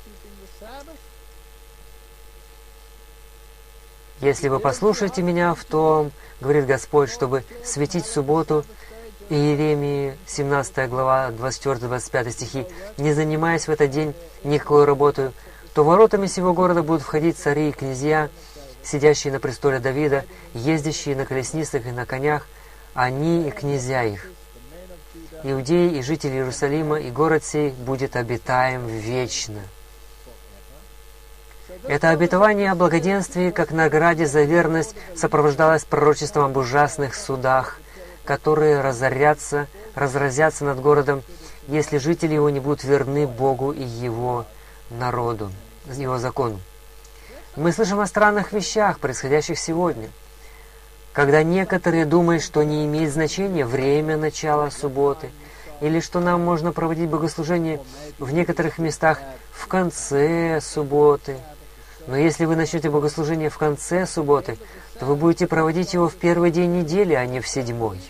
«Если вы послушаете меня в том, — говорит Господь, — чтобы светить в субботу», Иеремии, семнадцатая глава, двадцать четыре двадцать пять стихи, «не занимаясь в этот день никакой работой, то воротами сего города будут входить цари и князья, сидящие на престоле Давида, ездящие на колесницах и на конях, они и князья их. Иудеи и жители Иерусалима, и город сей будет обитаем вечно». Это обетование о благоденствии, как награде за верность, сопровождалось пророчеством об ужасных судах, которые разорятся, разразятся над городом, если жители его не будут верны Богу и Его народу, Его закону. Мы слышим о странных вещах, происходящих сегодня, когда некоторые думают, что не имеет значения время начала субботы, или что нам можно проводить богослужение в некоторых местах в конце субботы. Но если вы начнете богослужение в конце субботы, то вы будете проводить его в первый день недели, а не в седьмой.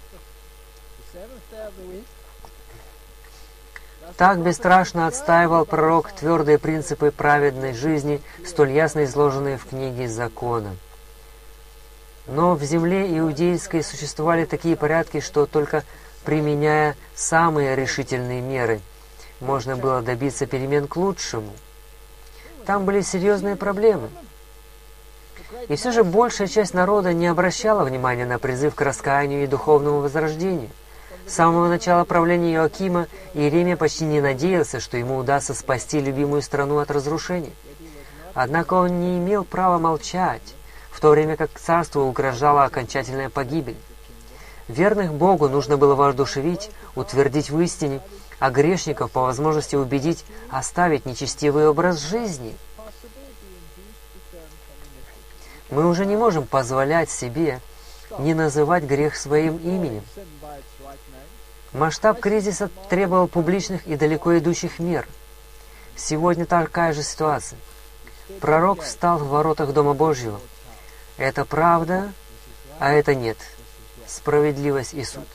Так бесстрашно отстаивал пророк твердые принципы праведной жизни, столь ясно изложенные в книге Закона. Но в земле иудейской существовали такие порядки, что только применяя самые решительные меры, можно было добиться перемен к лучшему. Там были серьезные проблемы. И все же большая часть народа не обращала внимания на призыв к раскаянию и духовному возрождению. С самого начала правления Иоакима Иеремия почти не надеялся, что ему удастся спасти любимую страну от разрушения. Однако он не имел права молчать, в то время как царству угрожала окончательная погибель. Верных Богу нужно было воодушевить, утвердить в истине, а грешников по возможности убедить оставить нечестивый образ жизни. Мы уже не можем позволять себе не называть грех своим именем. Масштаб кризиса требовал публичных и далеко идущих мер. Сегодня такая же ситуация. Пророк встал в воротах Дома Божьего. Это правда, а это нет. Справедливость и суд.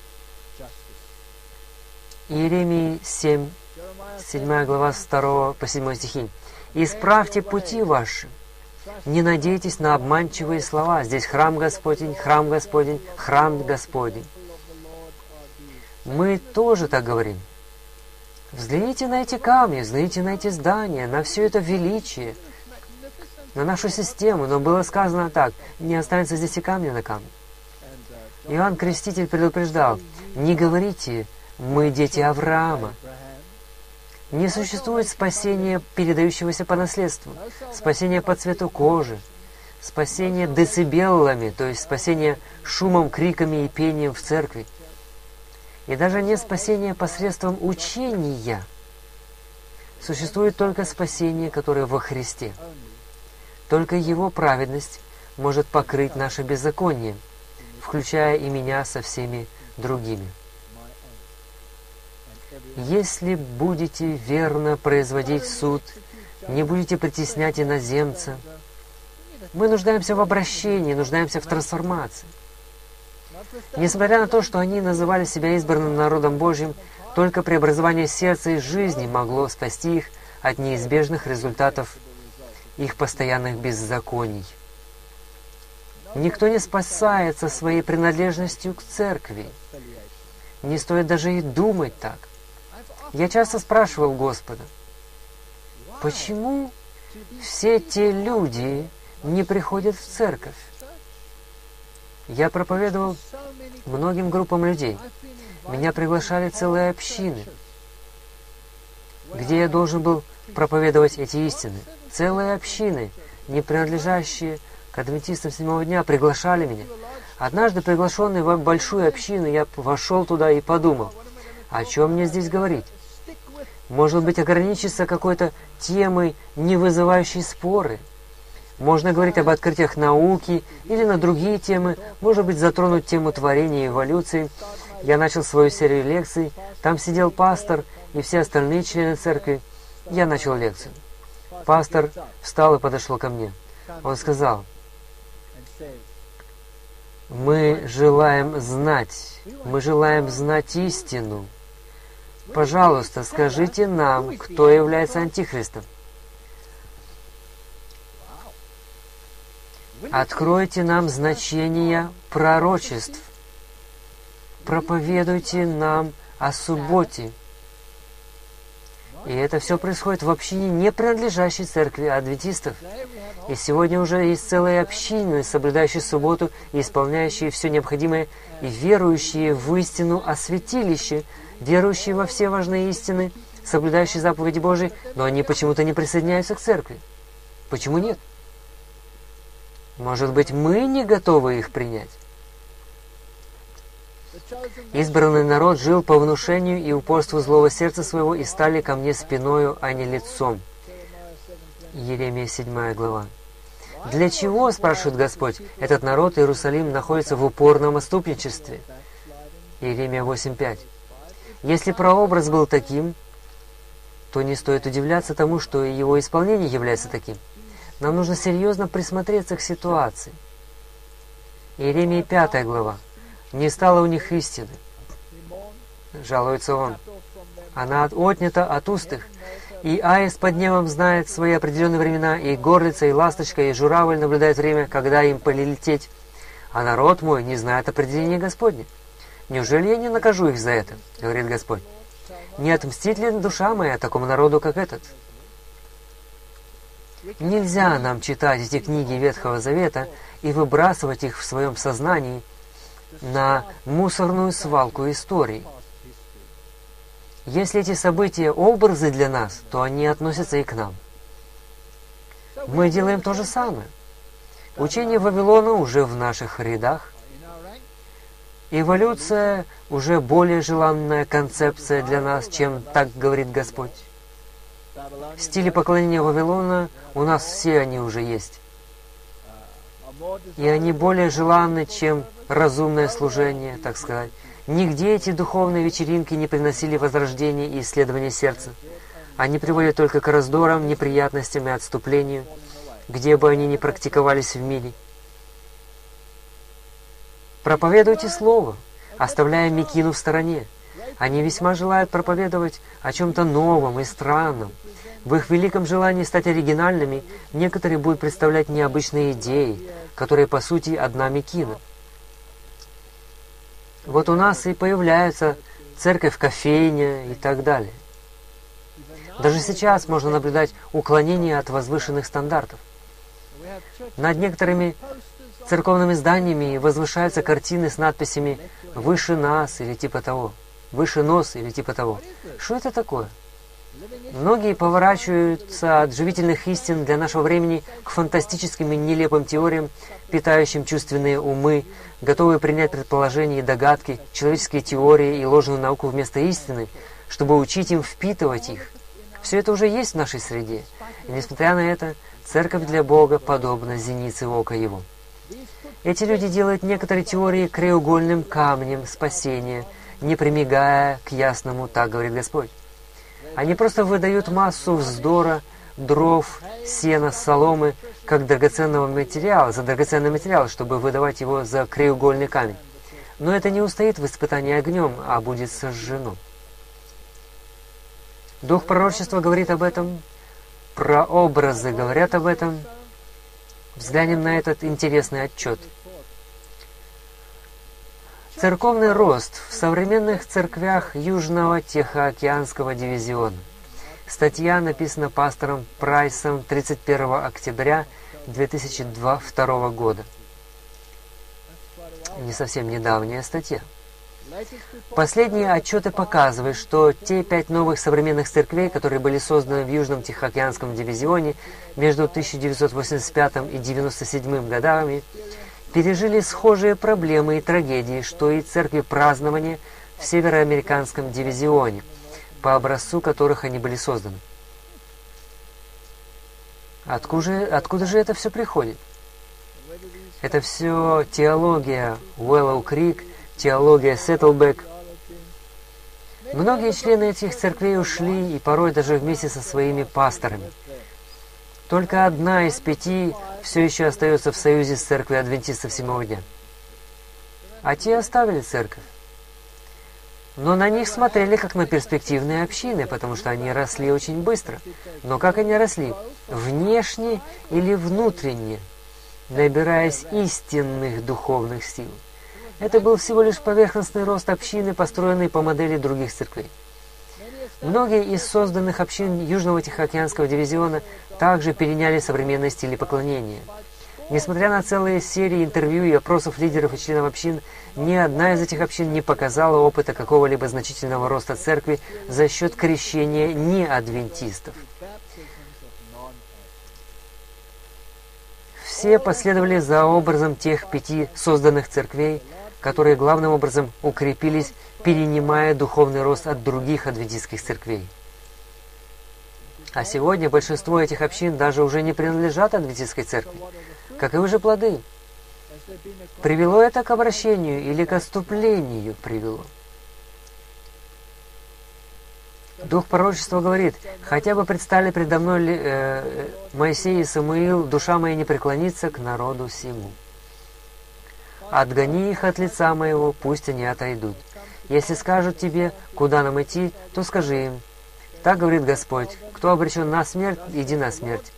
Иеремии семь, седьмая глава, с второго по седьмой стихи. «Исправьте пути ваши, не надейтесь на обманчивые слова. Здесь храм Господень, храм Господень, храм Господень». Мы тоже так говорим. Взгляните на эти камни, взгляните на эти здания, на все это величие, на нашу систему. Но было сказано так: не останется здесь и камня на камне. Иоанн Креститель предупреждал: не говорите: мы дети Авраама. Не существует спасения, передающегося по наследству, спасения по цвету кожи, спасения децибеллами, то есть спасения шумом, криками и пением в церкви. И даже не спасение посредством учения. Существует только спасение, которое во Христе. Только Его праведность может покрыть наше беззаконие, включая и меня со всеми другими. Если будете верно производить суд, не будете притеснять иноземца, мы нуждаемся в обращении, нуждаемся в трансформации. Несмотря на то, что они называли себя избранным народом Божьим, только преобразование сердца и жизни могло спасти их от неизбежных результатов их постоянных беззаконий. Никто не спасается своей принадлежностью к церкви. Не стоит даже и думать так. Я часто спрашивал Господа, почему все те люди не приходят в церковь? Я проповедовал многим группам людей. Меня приглашали целые общины, где я должен был проповедовать эти истины. Целые общины, не принадлежащие к адвентистам седьмого дня, приглашали меня. Однажды, приглашенный в большую общину, я вошел туда и подумал, о чем мне здесь говорить? Может быть, ограничиться какой-то темой, не вызывающей споры? Можно говорить об открытиях науки или на другие темы, может быть, затронуть тему творения и эволюции. Я начал свою серию лекций, там сидел пастор и все остальные члены церкви. Я начал лекцию. Пастор встал и подошел ко мне. Он сказал: «Мы желаем знать, мы желаем знать истину. Пожалуйста, скажите нам, кто является антихристом. Откройте нам значения пророчеств. Проповедуйте нам о субботе». И это все происходит в общине, не принадлежащей церкви адвентистов. И сегодня уже есть целые общины, соблюдающие субботу и исполняющие все необходимое, и верующие в истину о святилище, верующие во все важные истины, соблюдающие заповеди Божии, но они почему-то не присоединяются к церкви. Почему нет? Может быть, мы не готовы их принять? Избранный народ жил по внушению и упорству злого сердца своего и стали ко мне спиною, а не лицом. Иеремия седьмая глава. Для чего, спрашивает Господь, этот народ Иерусалим находится в упорном отступничестве? Иеремия восемь пять. Если прообраз был таким, то не стоит удивляться тому, что и его исполнение является таким. Нам нужно серьезно присмотреться к ситуации. Иеремия пятая глава. «Не стало у них истины», жалуется он. «Она отнята от уст их, и аист под небом знает свои определенные времена, и горлица, и ласточка, и журавль наблюдают время, когда им полететь, а народ мой не знает определения Господня. Неужели я не накажу их за это, говорит Господь? Не отмстит ли душа моя такому народу, как этот?» Нельзя нам читать эти книги Ветхого Завета и выбрасывать их в своем сознании на мусорную свалку истории. Если эти события образы для нас, то они относятся и к нам. Мы делаем то же самое. Учение Вавилона уже в наших рядах. Эволюция уже более желанная концепция для нас, чем так говорит Господь. Стили поклонения Вавилона у нас все они уже есть. И они более желанны, чем разумное служение, так сказать. Нигде эти духовные вечеринки не приносили возрождения и исследования сердца. Они приводят только к раздорам, неприятностям и отступлению, где бы они ни практиковались в мире. Проповедуйте Слово, оставляя Мекину в стороне. Они весьма желают проповедовать о чем-то новом и странном. В их великом желании стать оригинальными, некоторые будут представлять необычные идеи, которые, по сути, одна Мекина. Вот у нас и появляется церковь-кофейня и так далее. Даже сейчас можно наблюдать уклонение от возвышенных стандартов. Над некоторыми церковными зданиями возвышаются картины с надписями «Выше нас» или типа того, «Выше нос» или типа того. Что это такое? Многие поворачиваются от живительных истин для нашего времени к фантастическим и нелепым теориям, питающим чувственные умы, готовые принять предположения и догадки, человеческие теории и ложную науку вместо истины, чтобы учить им впитывать их. Все это уже есть в нашей среде. И несмотря на это, церковь для Бога подобна зенице ока Его. Эти люди делают некоторые теории краеугольным камнем спасения, не примигая к ясному, так говорит Господь. Они просто выдают массу вздора, дров, сена, соломы, как драгоценного материала, за драгоценный материал, чтобы выдавать его за краеугольный камень. Но это не устоит в испытании огнем, а будет сожжено. Дух пророчества говорит об этом, прообразы говорят об этом. Взглянем на этот интересный отчет. Церковный рост в современных церквях Южного Тихоокеанского дивизиона. Статья написана пастором Прайсом тридцать первого октября две тысячи второго года. Не совсем недавняя статья. Последние отчеты показывают, что те пять новых современных церквей, которые были созданы в Южном Тихоокеанском дивизионе между тысяча девятьсот восемьдесят пятым и девяносто седьмым годами, пережили схожие проблемы и трагедии, что и церкви празднования в Североамериканском дивизионе, по образцу которых они были созданы. Откуда же, откуда же это все приходит? Это все теология Уэллоу Крик, теология Сеттлбек. Многие члены этих церквей ушли, и порой даже вместе со своими пасторами. Только одна из пяти все еще остается в союзе с церковью адвентистов седьмого дня. А те оставили церковь. Но на них смотрели как на перспективные общины, потому что они росли очень быстро. Но как они росли? Внешне или внутренне, набираясь истинных духовных сил. Это был всего лишь поверхностный рост общины, построенный по модели других церквей. Многие из созданных общин Южного Тихоокеанского дивизиона также переняли современные стили поклонения. Несмотря на целые серии интервью и опросов лидеров и членов общин, ни одна из этих общин не показала опыта какого-либо значительного роста церкви за счет крещения неадвентистов. Все последовали за образом тех пяти созданных церквей, которые главным образом укрепились, перенимая духовный рост от других адвентистских церквей. А сегодня большинство этих общин даже уже не принадлежат адвентистской церкви. Каковы же плоды? Привело это к обращению или к отступлению привело? Дух пророчества говорит: «Хотя бы предстали предо мной э, Моисей и Самуил, душа моя не преклонится к народу сему. Отгони их от лица моего, пусть они отойдут. Если скажут тебе, куда нам идти, то скажи им: так говорит Господь, кто обречен на смерть, иди на смерть.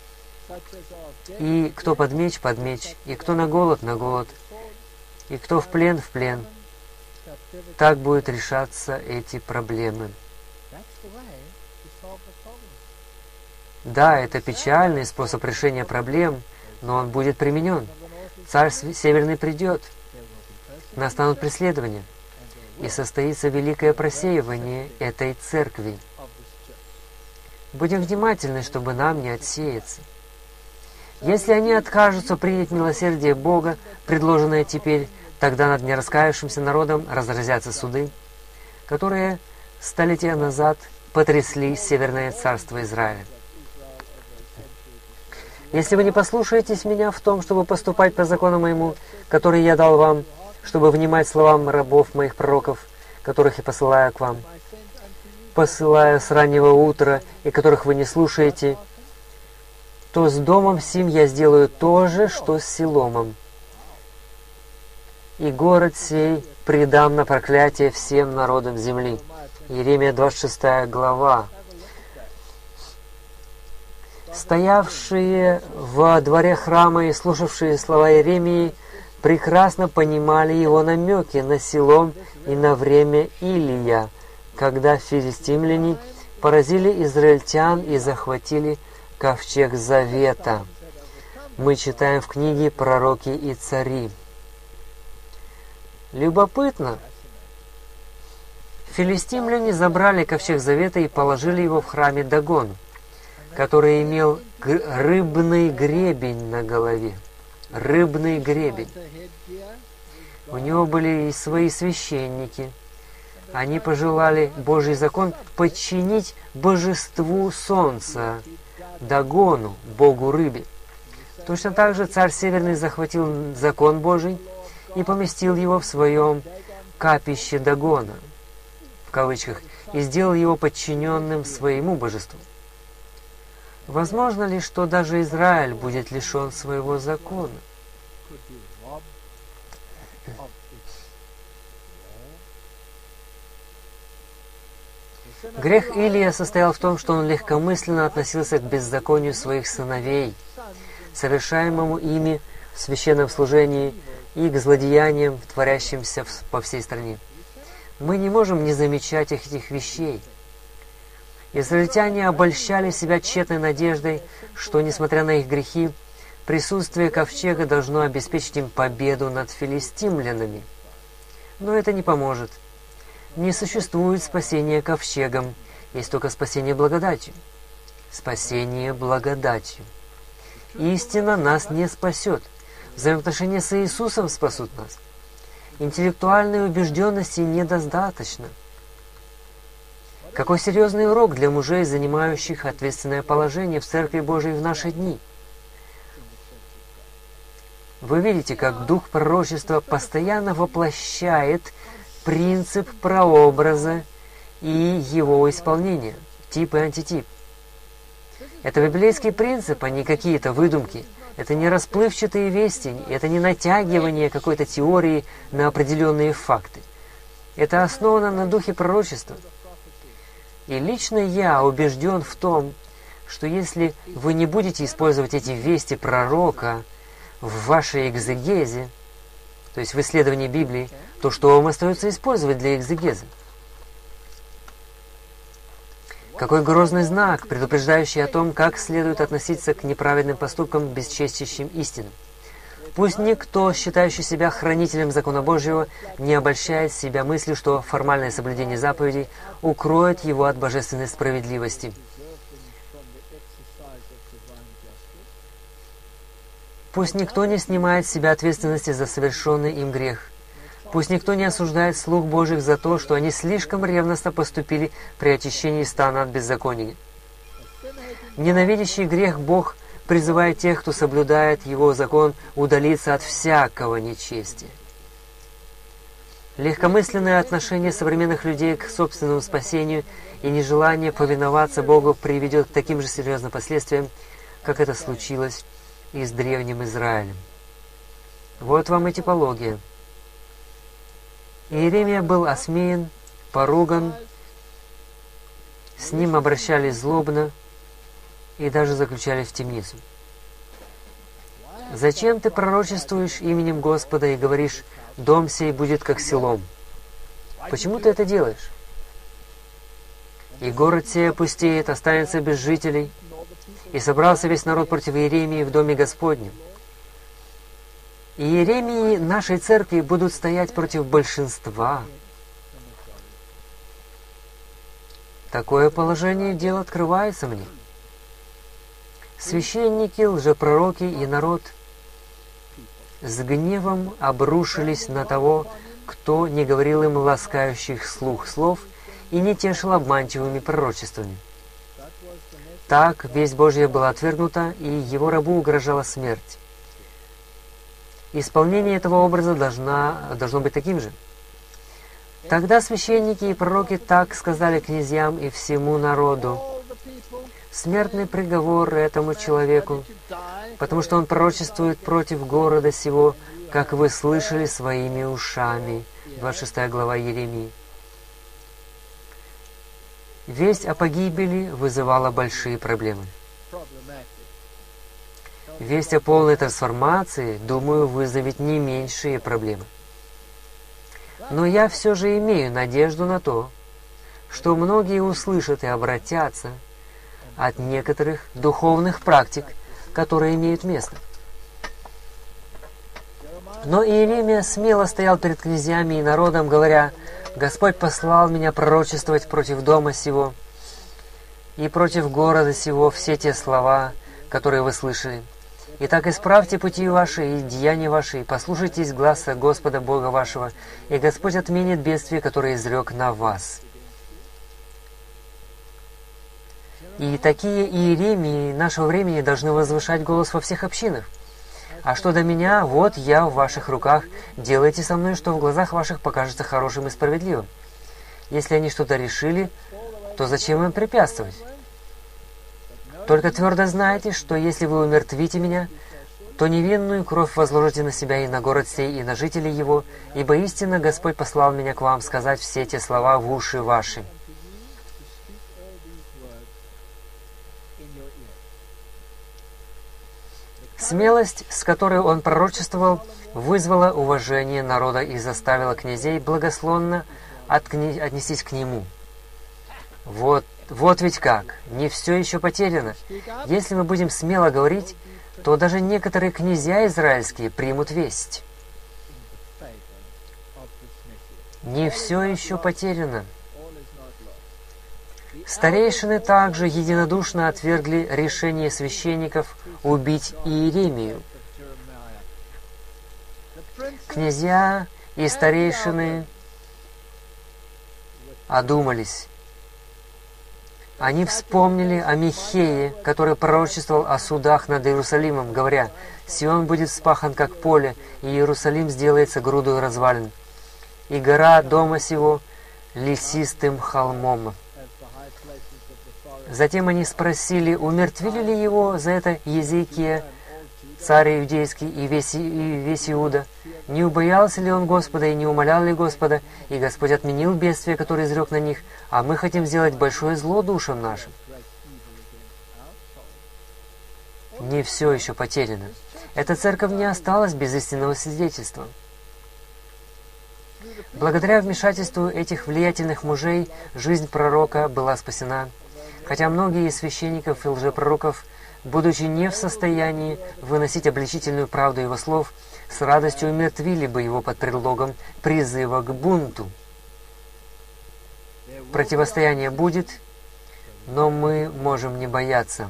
И кто под меч, под меч, и кто на голод, на голод, и кто в плен, в плен». Так будут решаться эти проблемы. Да, это печальный способ решения проблем, но он будет применен. Царь Северный придет, настанут преследования, и состоится великое просеивание этой церкви. Будем внимательны, чтобы нам не отсеяться. Если они откажутся принять милосердие Бога, предложенное теперь, тогда над нераскаявшимся народом разразятся суды, которые столетия назад потрясли Северное царство Израиля. Если вы не послушаетесь меня в том, чтобы поступать по закону моему, который я дал вам, чтобы внимать словам рабов моих пророков, которых я посылаю к вам, посылаю с раннего утра, и которых вы не слушаете, то с домом сим я сделаю то же, что с Силомом. И город сей предам на проклятие всем народам земли. Иеремия двадцать шестая глава. Стоявшие во дворе храма и слушавшие слова Иеремии прекрасно понимали его намеки на Силом и на время Илия, когда филистимляне поразили израильтян и захватили ковчег Завета. Мы читаем в книге «Пророки и цари». Любопытно. Филистимляне забрали ковчег Завета и положили его в храме Дагон, который имел рыбный гребень на голове. Рыбный гребень. У него были и свои священники. Они пожелали Божий закон подчинить божеству солнца, Дагону, богу рыбе. Точно так же царь Северный захватил закон Божий и поместил его в своем капище Дагона, в кавычках, и сделал его подчиненным своему божеству. Возможно ли, что даже Израиль будет лишен своего закона? Грех Илия состоял в том, что он легкомысленно относился к беззаконию своих сыновей, совершаемому ими в священном служении, и к злодеяниям, творящимся по всей стране. Мы не можем не замечать этих вещей. Израильтяне обольщали себя тщетной надеждой, что, несмотря на их грехи, присутствие ковчега должно обеспечить им победу над филистимлянами. Но это не поможет. Не существует спасения ковчегом, есть только спасение благодатью. Спасение благодатью. Истина нас не спасет. Взаимоотношения с Иисусом спасут нас. Интеллектуальной убежденности недостаточно. Какой серьезный урок для мужей, занимающих ответственное положение в Церкви Божией в наши дни. Вы видите, как дух пророчества постоянно воплощает принцип прообраза и его исполнения, тип и антитип. Это библейский принцип, а не какие-то выдумки. Это не расплывчатые вести, это не натягивание какой-то теории на определенные факты. Это основано на духе пророчества. И лично я убежден в том, что если вы не будете использовать эти вести пророка в вашей экзегезе, то есть в исследовании Библии, то что вам остается использовать для экзегезы? Какой грозный знак, предупреждающий о том, как следует относиться к неправедным поступкам, бесчестящим истину. Пусть никто, считающий себя хранителем закона Божьего, не обольщает себя мыслью, что формальное соблюдение заповедей укроет его от божественной справедливости. Пусть никто не снимает с себя ответственности за совершенный им грех. Пусть никто не осуждает слуг Божьих за то, что они слишком ревностно поступили при очищении стана от беззакония. Ненавидящий грех Бог призывает тех, кто соблюдает Его закон, удалиться от всякого нечестия. Легкомысленное отношение современных людей к собственному спасению и нежелание повиноваться Богу приведет к таким же серьезным последствиям, как это случилось и с древним Израилем. Вот вам и типология. Иеремия был осмеян, поруган, с ним обращались злобно и даже заключали в темницу. «Зачем ты пророчествуешь именем Господа и говоришь, дом сей будет как Силом? Почему ты это делаешь? И город сей опустеет, останется без жителей, И собрался весь народ против Иеремии в доме Господнем. И Иеремии нашей церкви будут стоять против большинства. Такое положение дел открывается мне. Священники, лжепророки и народ с гневом обрушились на того, кто не говорил им ласкающих слух слов и не тешил обманчивыми пророчествами. Так весть Божья была отвергнута, и его рабу угрожала смерть. Исполнение этого образа должна, должно быть таким же. Тогда священники и пророки так сказали князьям и всему народу: смертный приговор этому человеку, потому что он пророчествует против города сего, как вы слышали своими ушами. двадцать шестая глава Иеремии. Весть о погибели вызывала большие проблемы. Весть о полной трансформации, думаю, вызовет не меньшие проблемы. Но я все же имею надежду на то, что многие услышат и обратятся от некоторых духовных практик, которые имеют место. Но Иеремия смело стоял перед князьями и народом, говоря: «Господь послал меня пророчествовать против дома сего и против города сего все те слова, которые вы слышали. Итак, исправьте пути ваши и деяния ваши, и послушайтесь гласа Господа Бога вашего, и Господь отменит бедствие, которое изрек на вас». И такие Иеремии нашего времени должны возвышать голос во всех общинах. «А что до меня, вот я в ваших руках, делайте со мной, что в глазах ваших покажется хорошим и справедливым. Если они что-то решили, то зачем им препятствовать? Только твердо знайте, что если вы умертвите меня, то невинную кровь возложите на себя и на город сей, и на жителей его, ибо истинно Господь послал меня к вам сказать все эти слова в уши ваши». Смелость, с которой он пророчествовал, вызвала уважение народа и заставила князей благосклонно откни... отнестись к нему. Вот, вот ведь как, не все еще потеряно. Если мы будем смело говорить, то даже некоторые князья израильские примут весть. Не все еще потеряно. Старейшины также единодушно отвергли решение священников убить Иеремию. Князья и старейшины одумались. Они вспомнили о Михее, который пророчествовал о судах над Иерусалимом, говоря: «Сион будет вспахан, как поле, и Иерусалим сделается грудою развалин, и гора дома сего лесистым холмом». Затем они спросили, умертвили ли его за это Езекия, царь иудейский, и весь, и весь Иуда? Не убоялся ли он Господа и не умолял ли Господа? И Господь отменил бедствие, которое изрек на них, а мы хотим сделать большое зло душам нашим. Не все еще потеряно. Эта церковь не осталась без истинного свидетельства. Благодаря вмешательству этих влиятельных мужей жизнь пророка была спасена, хотя многие из священников и лжепророков, будучи не в состоянии выносить обличительную правду его слов, с радостью умертвили бы его под предлогом призыва к бунту. Противостояние будет, но мы можем не бояться.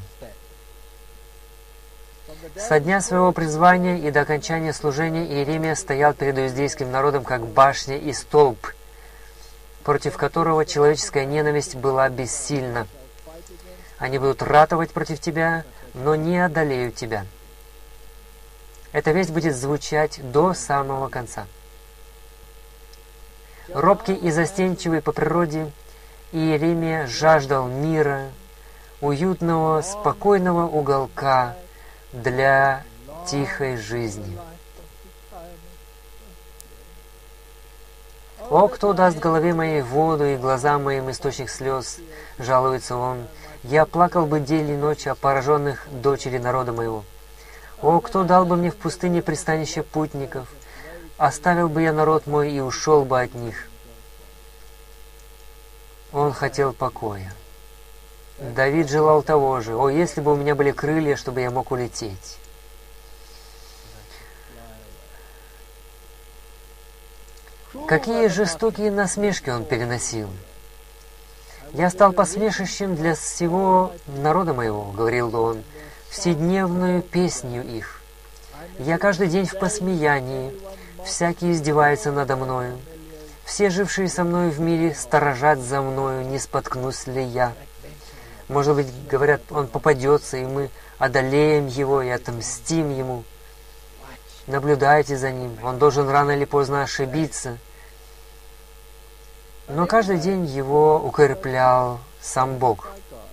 Со дня своего призвания и до окончания служения Иеремия стоял перед иудейским народом как башня и столб, против которого человеческая ненависть была бессильна. Они будут ратовать против тебя, но не одолеют тебя. Эта весть будет звучать до самого конца. Робкий и застенчивый по природе, Иеремия жаждал мира, уютного, спокойного уголка для тихой жизни. «О, кто даст голове моей воду и глазам моим источник слез?» — жалуется он. «Я плакал бы день и ночь о пораженных дочери народа моего. О, кто дал бы мне в пустыне пристанище путников? Оставил бы я народ мой и ушел бы от них». Он хотел покоя. Давид желал того же. «О, если бы у меня были крылья, чтобы я мог улететь!» Какие жестокие насмешки он переносил. «Я стал посмешищем для всего народа моего», — говорил он, «вседневную песнью их. Я каждый день в посмеянии, всякий издевается надо мною. Все жившие со мною в мире сторожат за мною, не споткнусь ли я. Может быть, говорят, он попадется, и мы одолеем его и отомстим ему. Наблюдайте за ним, он должен рано или поздно ошибиться». Но каждый день его укреплял сам Бог.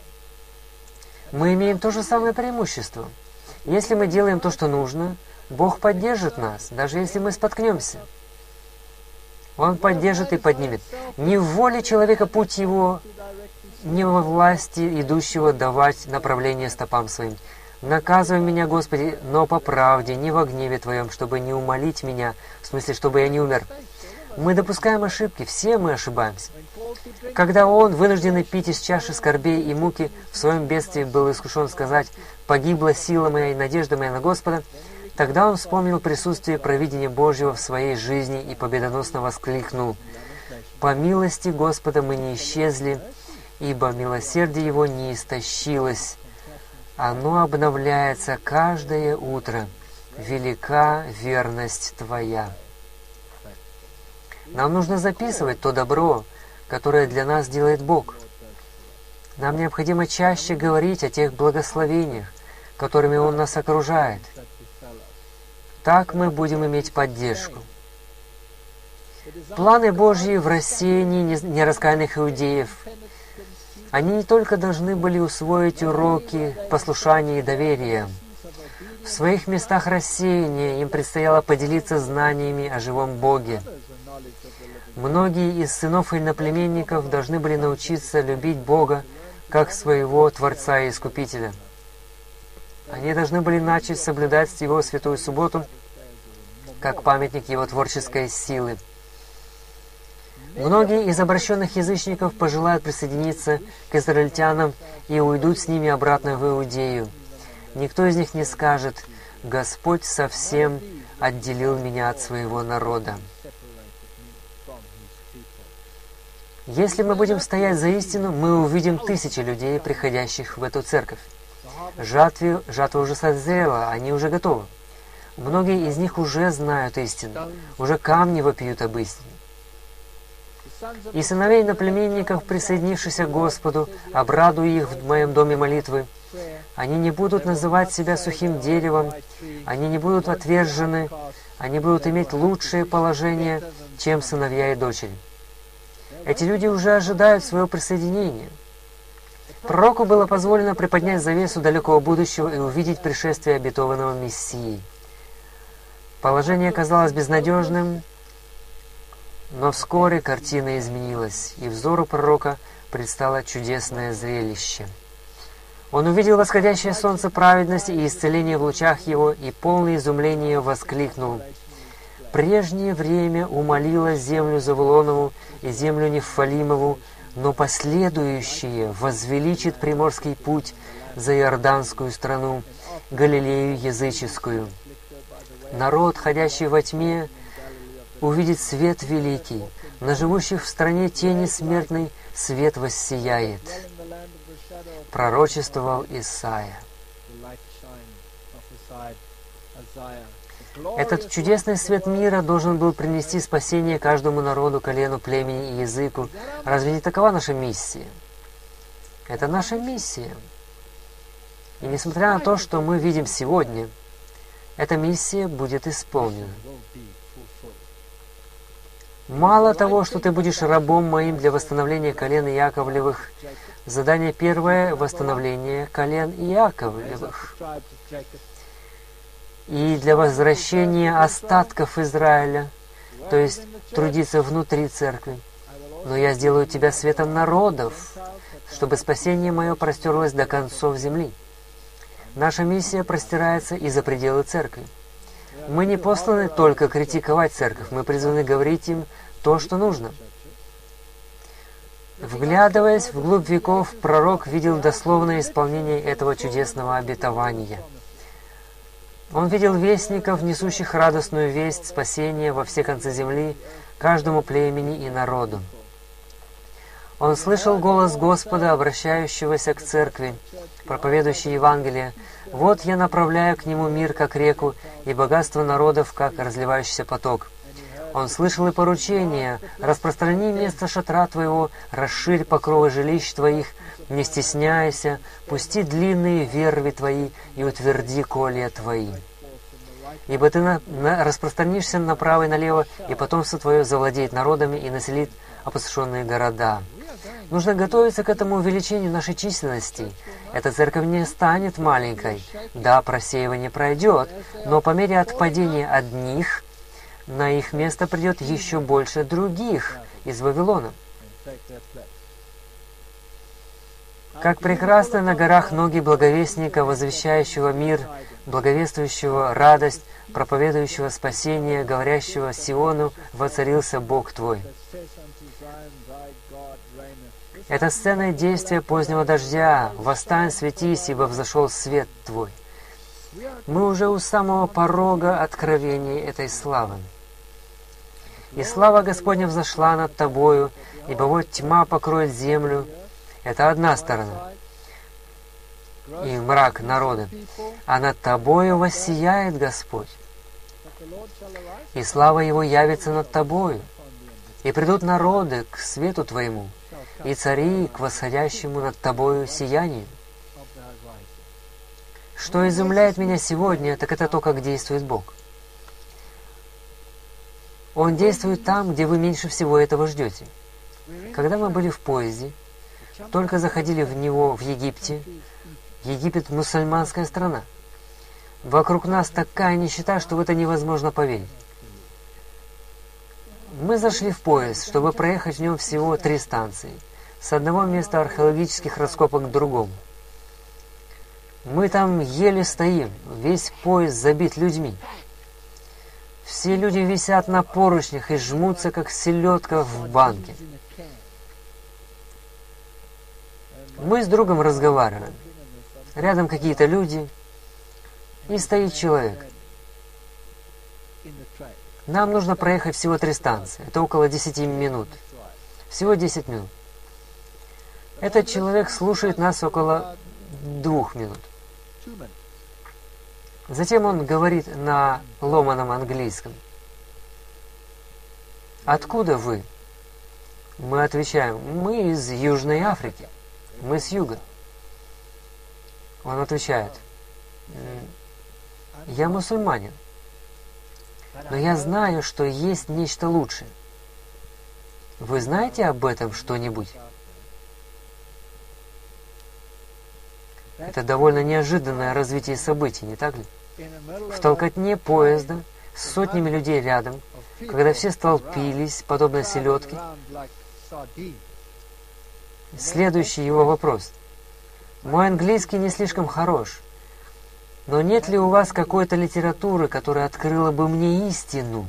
Мы имеем то же самое преимущество. Если мы делаем то, что нужно, Бог поддержит нас, даже если мы споткнемся. Он поддержит и поднимет. Не в воле человека путь его, не во власти идущего давать направление стопам своим. «Наказывай меня, Господи, но по правде, не во гневе Твоем, чтобы не умолить меня», в смысле, чтобы я не умер. Мы допускаем ошибки, все мы ошибаемся. Когда он, вынужденный пить из чаши скорбей и муки, в своем бедствии был искушен сказать «погибла сила моя и надежда моя на Господа», тогда он вспомнил присутствие провидения Божьего в своей жизни и победоносно воскликнул: «По милости Господа мы не исчезли, ибо милосердие Его не истощилось. Оно обновляется каждое утро. Велика верность Твоя». Нам нужно записывать то добро, которое для нас делает Бог. Нам необходимо чаще говорить о тех благословениях, которыми Он нас окружает. Так мы будем иметь поддержку. Планы Божьи в рассеянии нераскаянных иудеев. Они не только должны были усвоить уроки послушания и доверия. В своих местах рассеяния им предстояло поделиться знаниями о живом Боге. Многие из сынов иноплеменников должны были научиться любить Бога как своего Творца и Искупителя. Они должны были начать соблюдать Его святую субботу как памятник Его творческой силы. Многие из обращенных язычников пожелают присоединиться к израильтянам и уйдут с ними обратно в Иудею. Никто из них не скажет: «Господь совсем отделил меня от своего народа». Если мы будем стоять за истину, мы увидим тысячи людей, приходящих в эту церковь. Жатва, жатва уже созрела, они уже готовы. Многие из них уже знают истину, уже камни вопиют об истине. И сыновей иноплеменников, присоединившихся к Господу, обрадуй их в моем доме молитвы. Они не будут называть себя сухим деревом, они не будут отвержены, они будут иметь лучшее положение, чем сыновья и дочери. Эти люди уже ожидают своего присоединения. Пророку было позволено приподнять завесу далекого будущего и увидеть пришествие обетованного Мессии. Положение казалось безнадежным, но вскоре картина изменилась, и взору пророка предстало чудесное зрелище. Он увидел восходящее солнце праведности и исцеление в лучах его, и полное изумление воскликнул: «Прежнее время умолило землю Завулонову и землю Нефалимову, но последующее возвеличит приморский путь за Иорданскую страну, Галилею языческую. Народ, ходящий во тьме, увидит свет великий, на живущих в стране тени смертной свет воссияет». Пророчествовал Исаия. Этот чудесный свет мира должен был принести спасение каждому народу, колену, племени и языку. Разве не такова наша миссия? Это наша миссия. И несмотря на то, что мы видим сегодня, эта миссия будет исполнена. Мало того, что ты будешь рабом моим для восстановления колен Иаковлевых, задание первое — восстановление колен Иаковлевых. И для возвращения остатков Израиля, то есть трудиться внутри церкви. Но я сделаю тебя светом народов, чтобы спасение мое простерлось до концов земли. Наша миссия простирается и за пределы церкви. Мы не посланы только критиковать церковь, мы призваны говорить им то, что нужно. Вглядываясь вглубь веков, пророк видел дословное исполнение этого чудесного обетования. Он видел вестников, несущих радостную весть спасения во все концы земли, каждому племени и народу. Он слышал голос Господа, обращающегося к церкви, проповедующий Евангелие: «Вот я направляю к нему мир, как реку, и богатство народов, как разливающийся поток». Он слышал и поручение: «Распространи место шатра твоего, расширь покровы жилищ твоих, не стесняйся, пусти длинные верви твои и утверди колья твои. Ибо ты на, на, распространишься направо и налево, и потомство твое завладеет народами и населит опустошенные города». Нужно готовиться к этому увеличению нашей численности. Эта церковь не станет маленькой. Да, просеивание пройдет, но по мере отпадения одних на их место придет еще больше других из Вавилона. Как прекрасны на горах ноги благовестника, возвещающего мир, благовествующего радость, проповедующего спасение, говорящего Сиону: «Воцарился Бог твой». Это сцена действия позднего дождя. «Восстань, светись, ибо взошел свет твой». Мы уже у самого порога откровения этой славы. «И слава Господня взошла над тобою, ибо вот тьма покроет землю». Это одна сторона. И мрак народа. «А над тобою воссияет Господь, и слава Его явится над тобою, и придут народы к свету твоему, и цари к восходящему над тобою сиянию». Что изумляет меня сегодня, так это то, как действует Бог. Он действует там, где вы меньше всего этого ждете. Когда мы были в поезде, только заходили в него в Египте, Египет — мусульманская страна. Вокруг нас такая нищета, что в это невозможно поверить. Мы зашли в поезд, чтобы проехать в нем всего три станции, с одного места археологических раскопок к другому. Мы там еле стоим, весь поезд забит людьми. Все люди висят на поручнях и жмутся, как селедка в банке. Мы с другом разговариваем. Рядом какие-то люди, и стоит человек. Нам нужно проехать всего три станции. Это около десяти минут. Всего десять минут. Этот человек слушает нас около двух минут. Затем он говорит на ломаном английском: «Откуда вы?» Мы отвечаем: «Мы из Южной Африки. Мы с юга». Он отвечает: «Я мусульманин, но я знаю, что есть нечто лучшее. Вы знаете об этом что-нибудь?» Это довольно неожиданное развитие событий, не так ли? В толкотне поезда, с сотнями людей рядом, когда все столпились, подобно селедке. Следующий его вопрос: «Мой английский не слишком хорош, но нет ли у вас какой-то литературы, которая открыла бы мне истину?»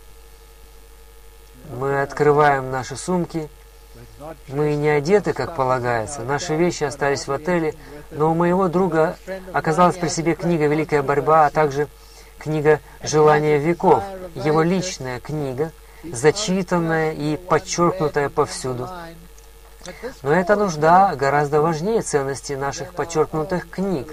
Мы открываем наши сумки. Мы не одеты, как полагается. Наши вещи остались в отеле, но у моего друга оказалась при себе книга «Великая борьба», а также книга «Желание веков», его личная книга, зачитанная и подчеркнутая повсюду. Но эта нужда гораздо важнее ценности наших подчеркнутых книг.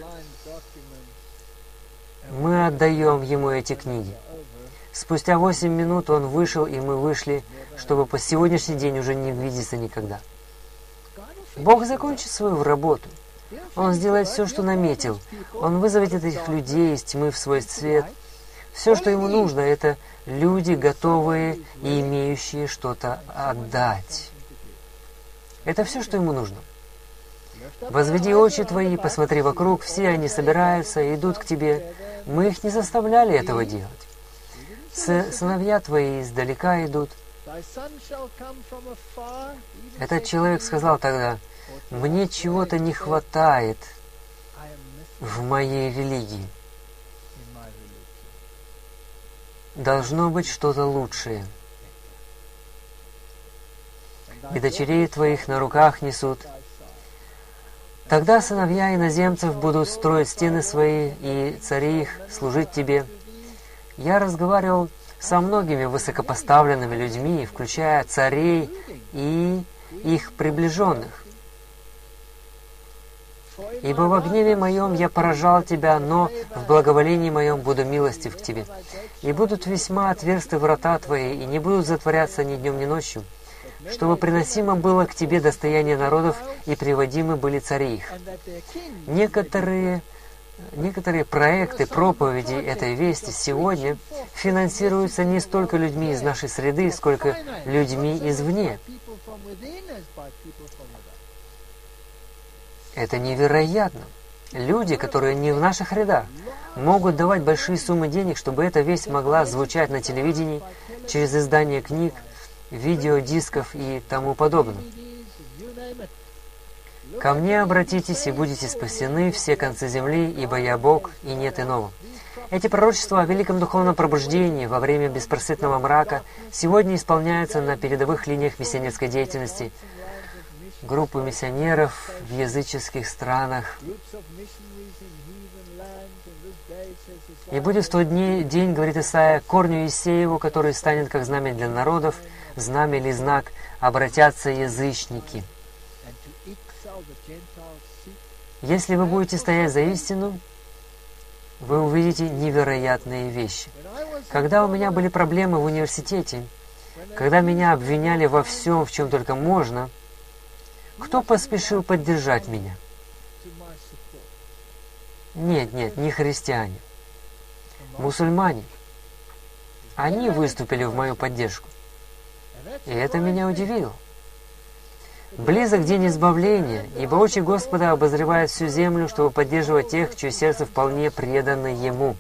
Мы отдаем ему эти книги. Спустя восемь минут он вышел, и мы вышли, чтобы по сегодняшний день уже не видеться никогда. Бог закончит свою работу. Он сделает все, что наметил. Он вызовет этих людей из тьмы в свой свет. Все, что ему нужно, это люди, готовые и имеющие что-то отдать. Это все, что ему нужно. «Возведи очи твои, посмотри вокруг, все они собираются, идут к тебе. Мы их не заставляли этого делать. Сыновья твои издалека идут». Этот человек сказал тогда: «Мне чего-то не хватает в моей религии. Должно быть что-то лучшее». и дочерей твоих на руках несут. Тогда сыновья иноземцев будут строить стены свои, и цари их служить тебе. Я разговаривал со многими высокопоставленными людьми, включая царей и их приближенных. Ибо во гневе моем я поражал тебя, но в благоволении моем буду милостив к тебе. И будут весьма отверсты врата твои, и не будут затворяться ни днем, ни ночью, чтобы приносимо было к тебе достояние народов, и приводимы были цари их. Некоторые, некоторые проекты проповеди этой вести сегодня финансируются не столько людьми из нашей среды, сколько людьми извне. Это невероятно. Люди, которые не в наших рядах, могут давать большие суммы денег, чтобы эта весть могла звучать на телевидении, через издание книг, видеодисков и тому подобное. «Ко мне обратитесь, и будете спасены все концы земли, ибо я Бог, и нет иного». Эти пророчества о великом духовном пробуждении во время беспросветного мрака сегодня исполняются на передовых линиях миссионерской деятельности. Группы миссионеров в языческих странах. «И будет в тот день, день, говорит Исаия, корню Иисееву, который станет как знамя для народов, знамя или знак, обратятся язычники». Если вы будете стоять за истину, вы увидите невероятные вещи. Когда у меня были проблемы в университете, когда меня обвиняли во всем, в чем только можно, кто поспешил поддержать меня? Нет, нет, не христиане. Мусульмане. Они выступили в мою поддержку. И это меня удивило. Близок день избавления, ибо очи Господа обозревают всю землю, чтобы поддерживать тех, чье сердце вполне предано Ему.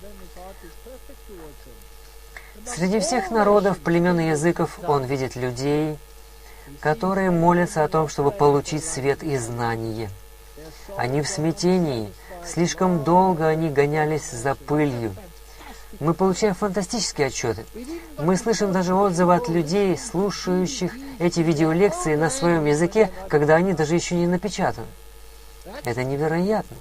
Среди всех народов, племен и языков Он видит людей, которые молятся о том, чтобы получить свет и знание. Они в смятении, слишком долго они гонялись за пылью. Мы получаем фантастические отчеты. Мы слышим даже отзывы от людей, слушающих эти видеолекции на своем языке, когда они даже еще не напечатаны. Это невероятно.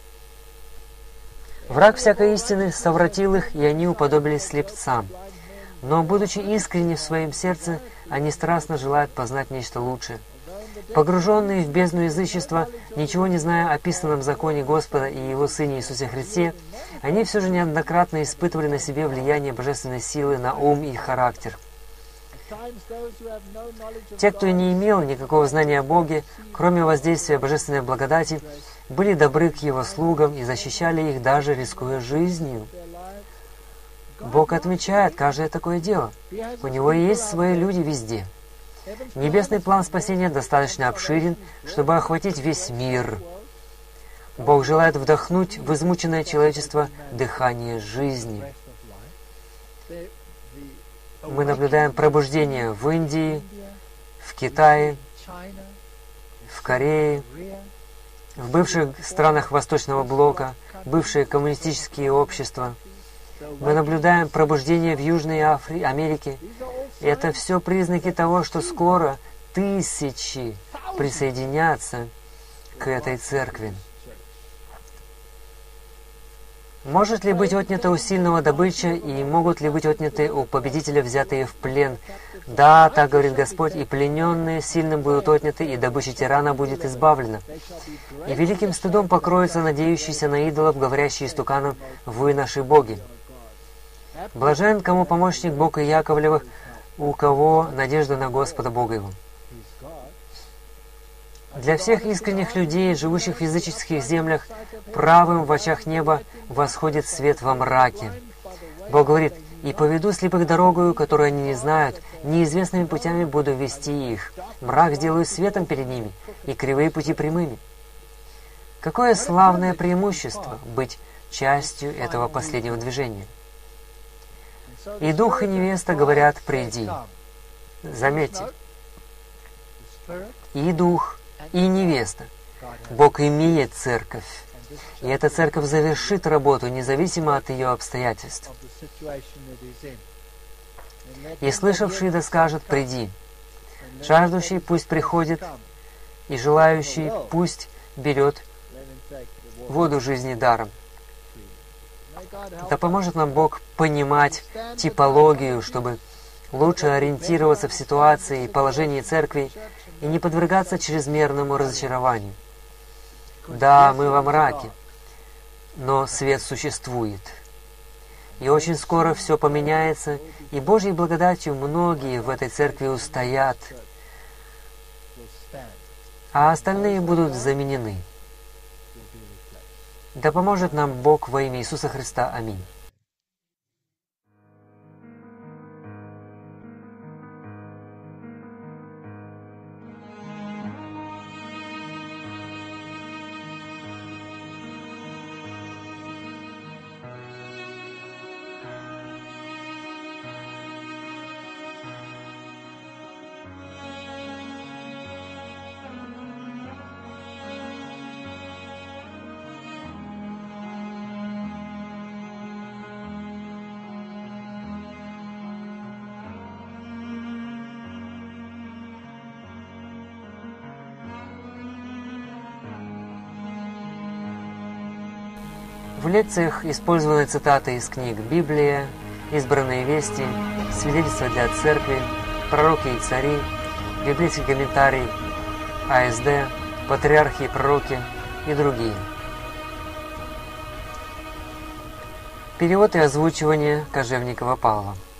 Враг всякой истины совратил их, и они уподобились слепцам. Но, будучи искренни в своем сердце, они страстно желают познать нечто лучшее. Погруженные в бездну язычества, ничего не зная о писанном законе Господа и Его Сыне Иисусе Христе, они все же неоднократно испытывали на себе влияние божественной силы на ум и характер. Те, кто не имел никакого знания о Боге, кроме воздействия божественной благодати, были добры к Его слугам и защищали их, даже рискуя жизнью. Бог отмечает каждое такое дело. У Него есть свои люди везде. Небесный план спасения достаточно обширен, чтобы охватить весь мир. Бог желает вдохнуть в измученное человечество дыхание жизни. Мы наблюдаем пробуждение в Индии, в Китае, в Корее, в бывших странах Восточного Блока, бывшие коммунистические общества. Мы наблюдаем пробуждение в Южной Афри- Америке. Это все признаки того, что скоро тысячи присоединятся к этой церкви. Может ли быть отнято у сильного добыча, и могут ли быть отняты у победителя, взятые в плен? Да, так говорит Господь, и плененные сильным будут отняты, и добыча тирана будет избавлена. И великим стыдом покроются надеющиеся на идолов, говорящие истуканам: «Вы наши боги». Блажен, кому помощник Бог и Яковлевых, у кого надежда на Господа Бога его. Для всех искренних людей, живущих в языческих землях, правым в очах неба восходит свет во мраке. Бог говорит: «И поведу слепых дорогою, которую они не знают, неизвестными путями буду вести их. Мрак сделаю светом перед ними, и кривые пути прямыми». Какое славное преимущество быть частью этого последнего движения. И дух и невеста говорят: «Приди». Заметьте, и дух, и невеста. Бог имеет церковь. И эта церковь завершит работу, независимо от ее обстоятельств. И слышавший да скажет: «Приди». Жаждущий пусть приходит, и желающий пусть берет воду жизни даром. Да поможет нам Бог понимать типологию, чтобы лучше ориентироваться в ситуации и положении церкви и не подвергаться чрезмерному разочарованию. Да, мы во мраке, но свет существует. И очень скоро все поменяется, и Божьей благодатью многие в этой церкви устоят, а остальные будут заменены. Да поможет нам Бог во имя Иисуса Христа. Аминь. В лекциях использованы цитаты из книг «Библия», «Избранные вести», «Свидетельства для церкви», «Пророки и цари», библейский комментарий, А С Д, «Патриархи и пророки» и другие. Перевод и озвучивание Кожевникова Павла.